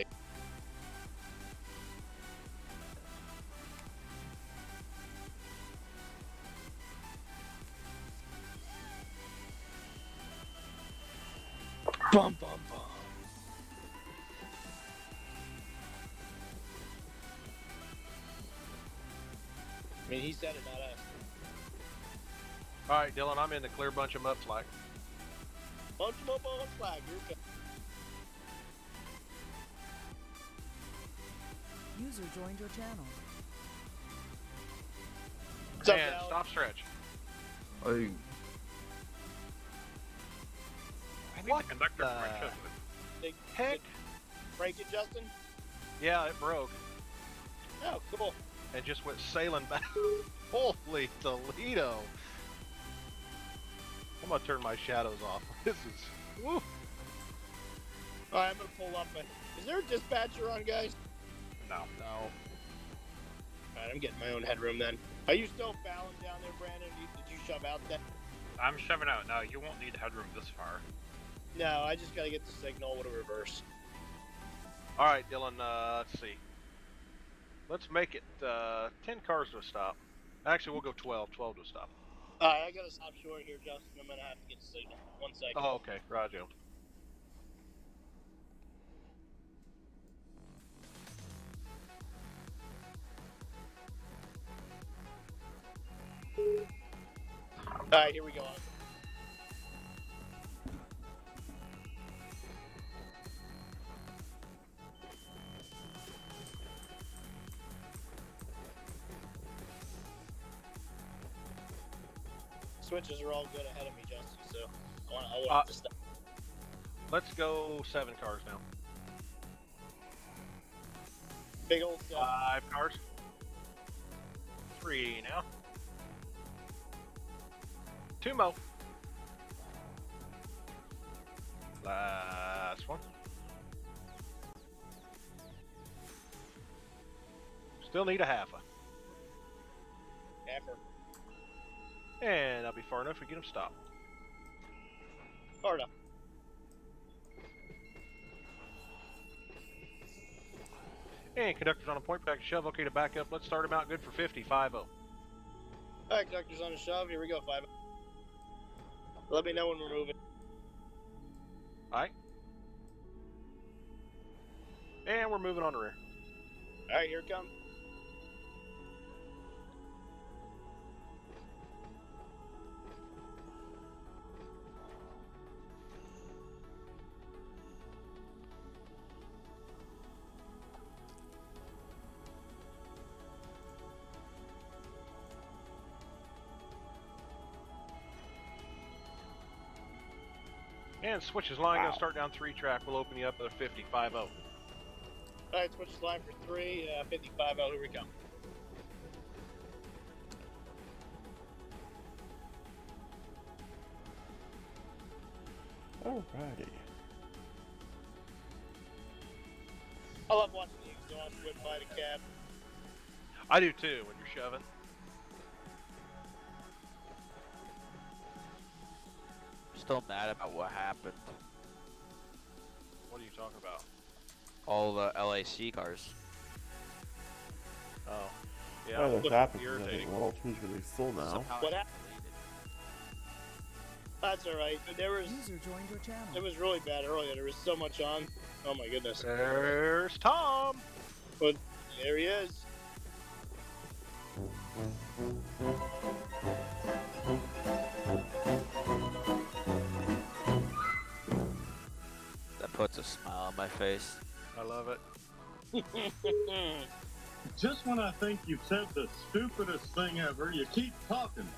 Bum, bum, bum. I mean, he said it, not us. Alright, Dylan, I'm in the clear. Bunch them up, Slack. Bunch them up on flag. You're okay. User joined your channel. What's up, And Al? stop stretch. I I think What the conductor the might show it. Did, Heck? did break it, Justin? Yeah, it broke. Oh, cool. And just went sailing back. Holy Toledo. I'm gonna turn my shadows off. This is... Woo. Alright, I'm gonna pull up. Is there a dispatcher on, guys? No. No. Alright, I'm getting my own headroom then. Are you still fouling down there, Brandon? You, did you shove out that? I'm shoving out. No, you won't need headroom this far. No, I just gotta get the signal with a reverse. Alright, Dylan, uh, let's see. Let's make it uh, ten cars to a stop. Actually, we'll go twelve. twelve to a stop. Alright, I gotta stop short here, Justin. I'm gonna have to get the signal. One second. Oh, okay. Roger. Alright, here we go. Switches are all good ahead of me, Justin, so I want, I want Uh, to stop. Let's go seven cars now. Big old stuff. Five cars. Three now. Two more. Last one. Still need a half a. After. And I'll be far enough to get him stopped. Far enough. And conductor's on a point back shove. Okay to back up. Let's start him out good for fifty. five oh. Alright, conductor's on a shove. Here we go, five. Let me know when we're moving. Alright. And we're moving on the rear. Alright, here it comes. And switch his line. Wow. Gonna start down three track. We'll open you up at a fifty. five oh. Alright, switch this line for three, uh, fifty-five oh, here we come. Alrighty. I love watching the exhaust whip by the cab. I do too when you're shoving. Still mad about what happened. What are you talking about? All the L A C cars. Oh. Yeah, oh, that happened. I think World two's gonna be full now. Somehow What happened? That's alright. There was User joined your channel. it was really bad earlier. There was so much on. Oh my goodness. There's Tom. But there he is. That puts a smile on my face. I love it. Just when I think you've said the stupidest thing ever, you keep talking.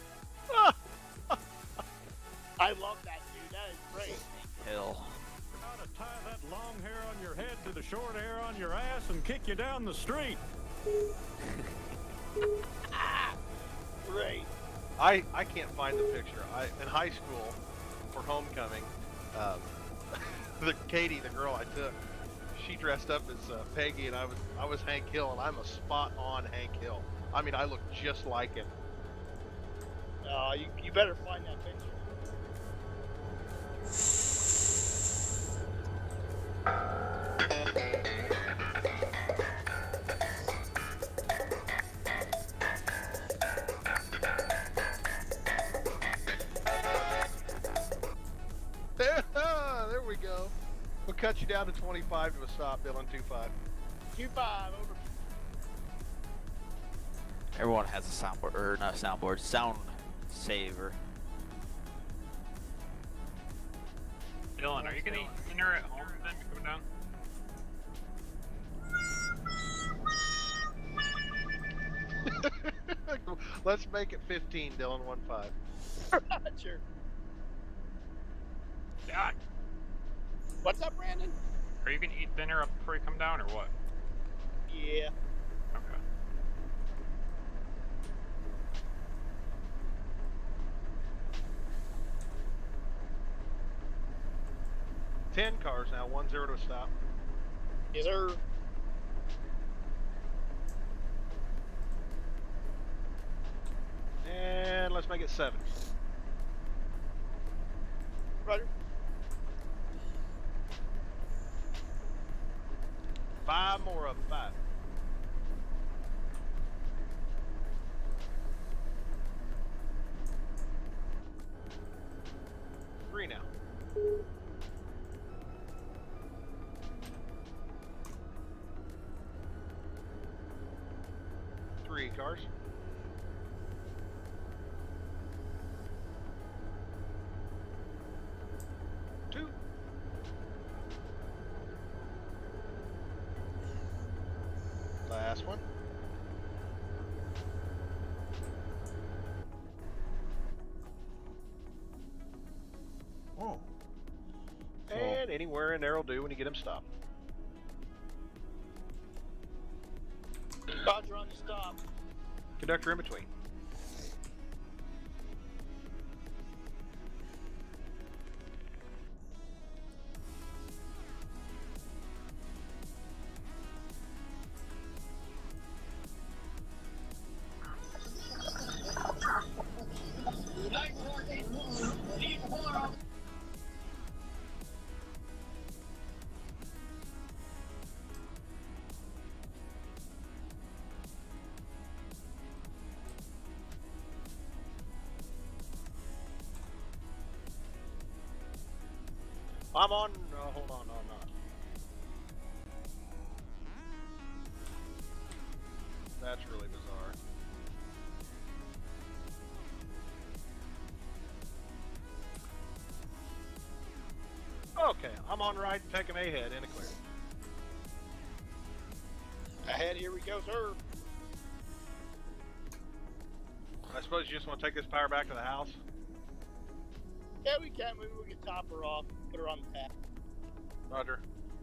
I love that dude. That is great. Hill. How to tie that long hair on your head to the short hair on your ass and kick you down the street. Ah, great. I I can't find the picture. I in high school for homecoming, um, the Katie, the girl I took, she dressed up as uh, Peggy, and I was I was Hank Hill, and I'm a spot on Hank Hill. I mean, I look just like him. Uh, you you better find that picture. There we go. We'll cut you down to twenty-five to a stop, Dylan. two five. two five over. Everyone has a soundboard, or not soundboard, sound saver. Dylan, are you gonna eat dinner at home then coming down? Let's make it fifteen, Dylan. one five. Sure. God. What's up, Brandon? Are you gonna eat dinner up before you come down, or what? Yeah. Okay. Ten cars now, one zero to a stop. Yes, sir. And let's make it seven. Roger. Five more of them. Five. Three now. Three cars. Two. Last one. Oh. And anywhere in there will do when you get him stopped. Roger on the stop. Conductor in between. I'm on. Uh, hold on, no, I'm not. That's really bizarre. Okay, I'm on right, taking ahead in a clear. Ahead, here we go, sir. I suppose you just want to take this power back to the house? Yeah, we can. Maybe we can top her off, put her on the path. Roger.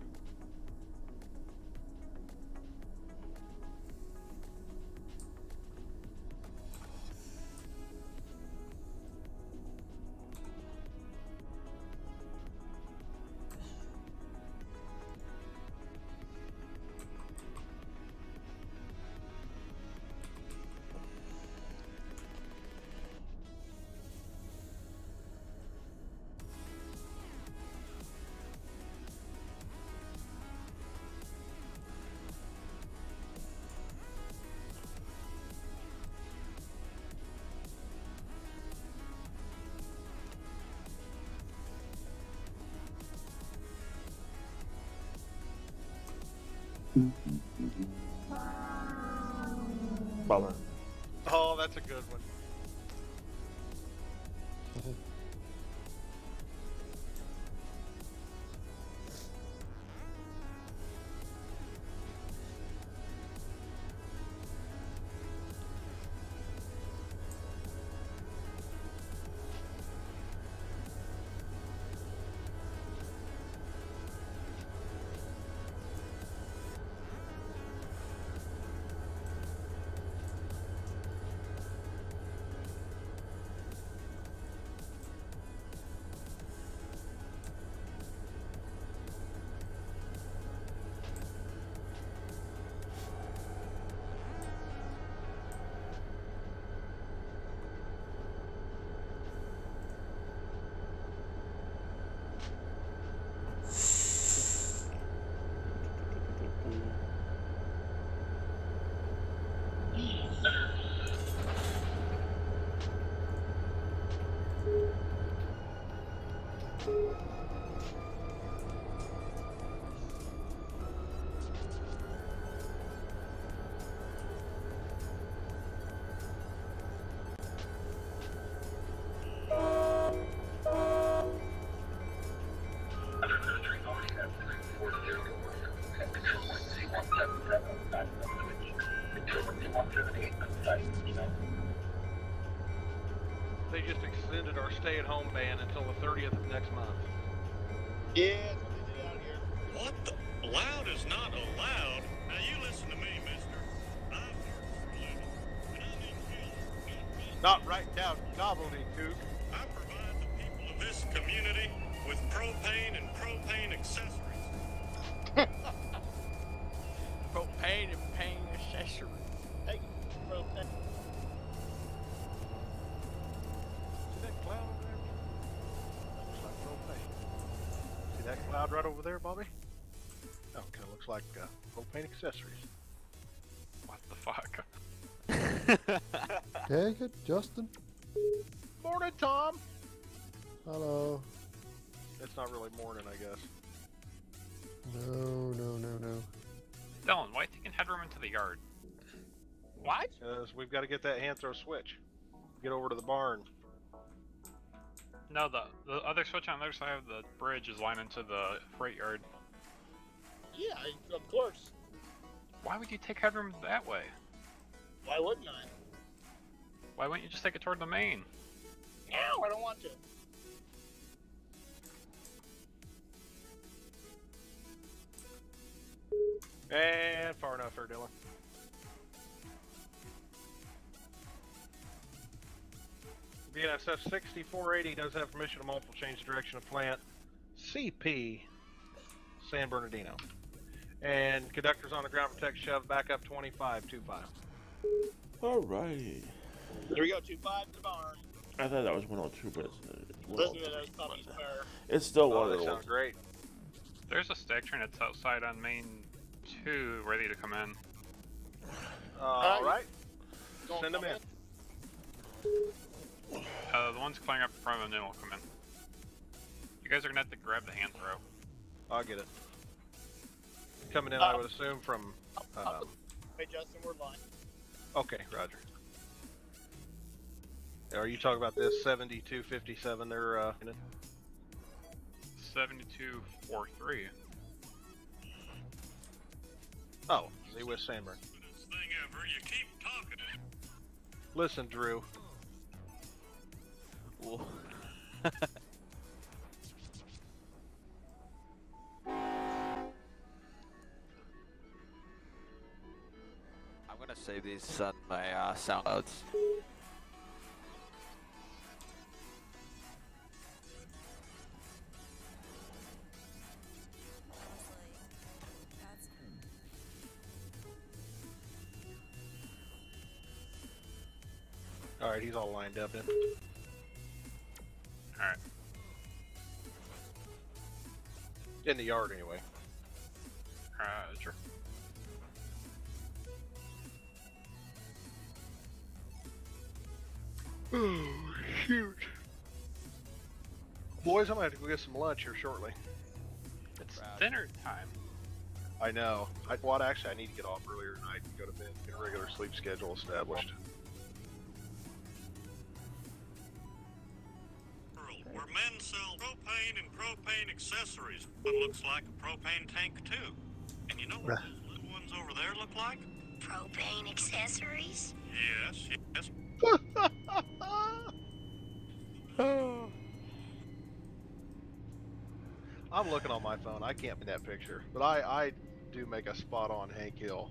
Bummer. Oh, that's a good one. They just extended our stay-at-home ban until the thirtieth of next month. Yeah, that's what they did out here. What the? Loud is not allowed. Now you listen to me, mister. I work for a living, and I'm in field. Not write down gobbledygook. I provide the people of this community with propane and propane accessories. Propane and pain accessories. Hey, propane. See that cloud over there? That looks like propane. See that cloud right over there, Bobby? Oh, kind of looks like uh, propane accessories. What the fuck? Take it, Justin. Morning, Tom. Hello. It's not really morning, I guess. No, no, no, no. Dylan, why are you taking headroom into the yard? What? Because we've got to get that hand throw switch. Get over to the barn. No, the the other switch on the other side of the bridge is lined into the freight yard. Yeah, I- of course. Why would you take headroom that way? Why wouldn't I? Why wouldn't you just take it toward the main? No, I don't want to. And far enough there, Dylan. B N S F sixty-four eighty does have permission to multiple change direction of plant. C P San Bernardino. And conductors on the ground protect shove back up twenty-five twenty-five. Alrighty. Here we go, two five to the barn. I thought that was one oh two, but it's, uh, it's Listen to one oh two. those puppies purr. It's still Oh, one they of the sound ones. great. There's a stag train that's outside on main two, ready to come in. All right. Don't Send them come in. Uh, the ones clearing up in front of the new will come in. You guys are gonna have to grab the hand throw. I'll get it. Coming in, I would assume from. Um, Hey, Justin, we're live. okay, Roger. Are you talking about this seventy-two fifty-seven? They're uh. in it? seventy-two forty-three. Oh, Z with Sandberg. Thing ever, you keep talking. Listen, Drew. Whoa. I'm gonna save these on my uh, sound clouds. All right, he's all lined up in. Alright. In the yard, anyway. Roger. Oh, shoot. Boys, I'm gonna have to go get some lunch here shortly. It's dinner time. I know. I, well, actually, I need to get off earlier tonight and go to bed, get a regular sleep schedule established. Where men sell propane and propane accessories, what looks like a propane tank too. And you know what those little ones over there look like? Propane accessories? Yes, yes. I'm looking on my phone. I can't find that picture, but I, I do make a spot on Hank Hill.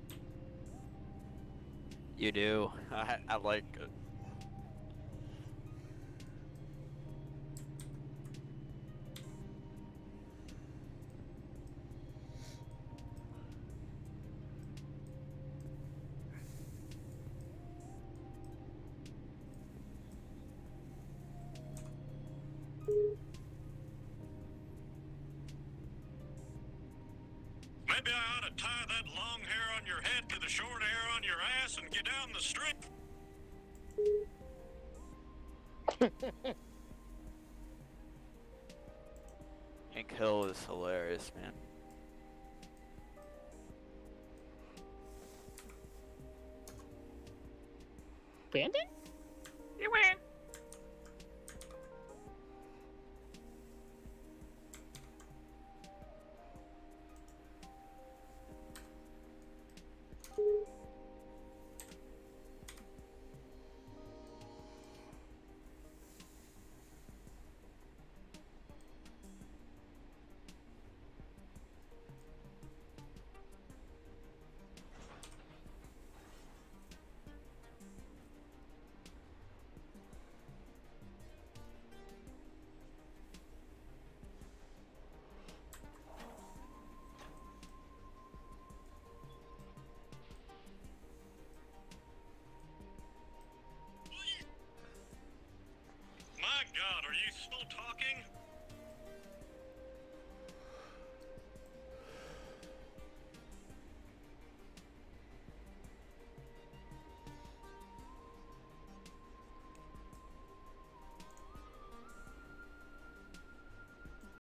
You do. I, I like it. Maybe I ought to tie that long hair on your head to the short hair on your ass and get down the street. Hank Hill is hilarious, man. Brandon?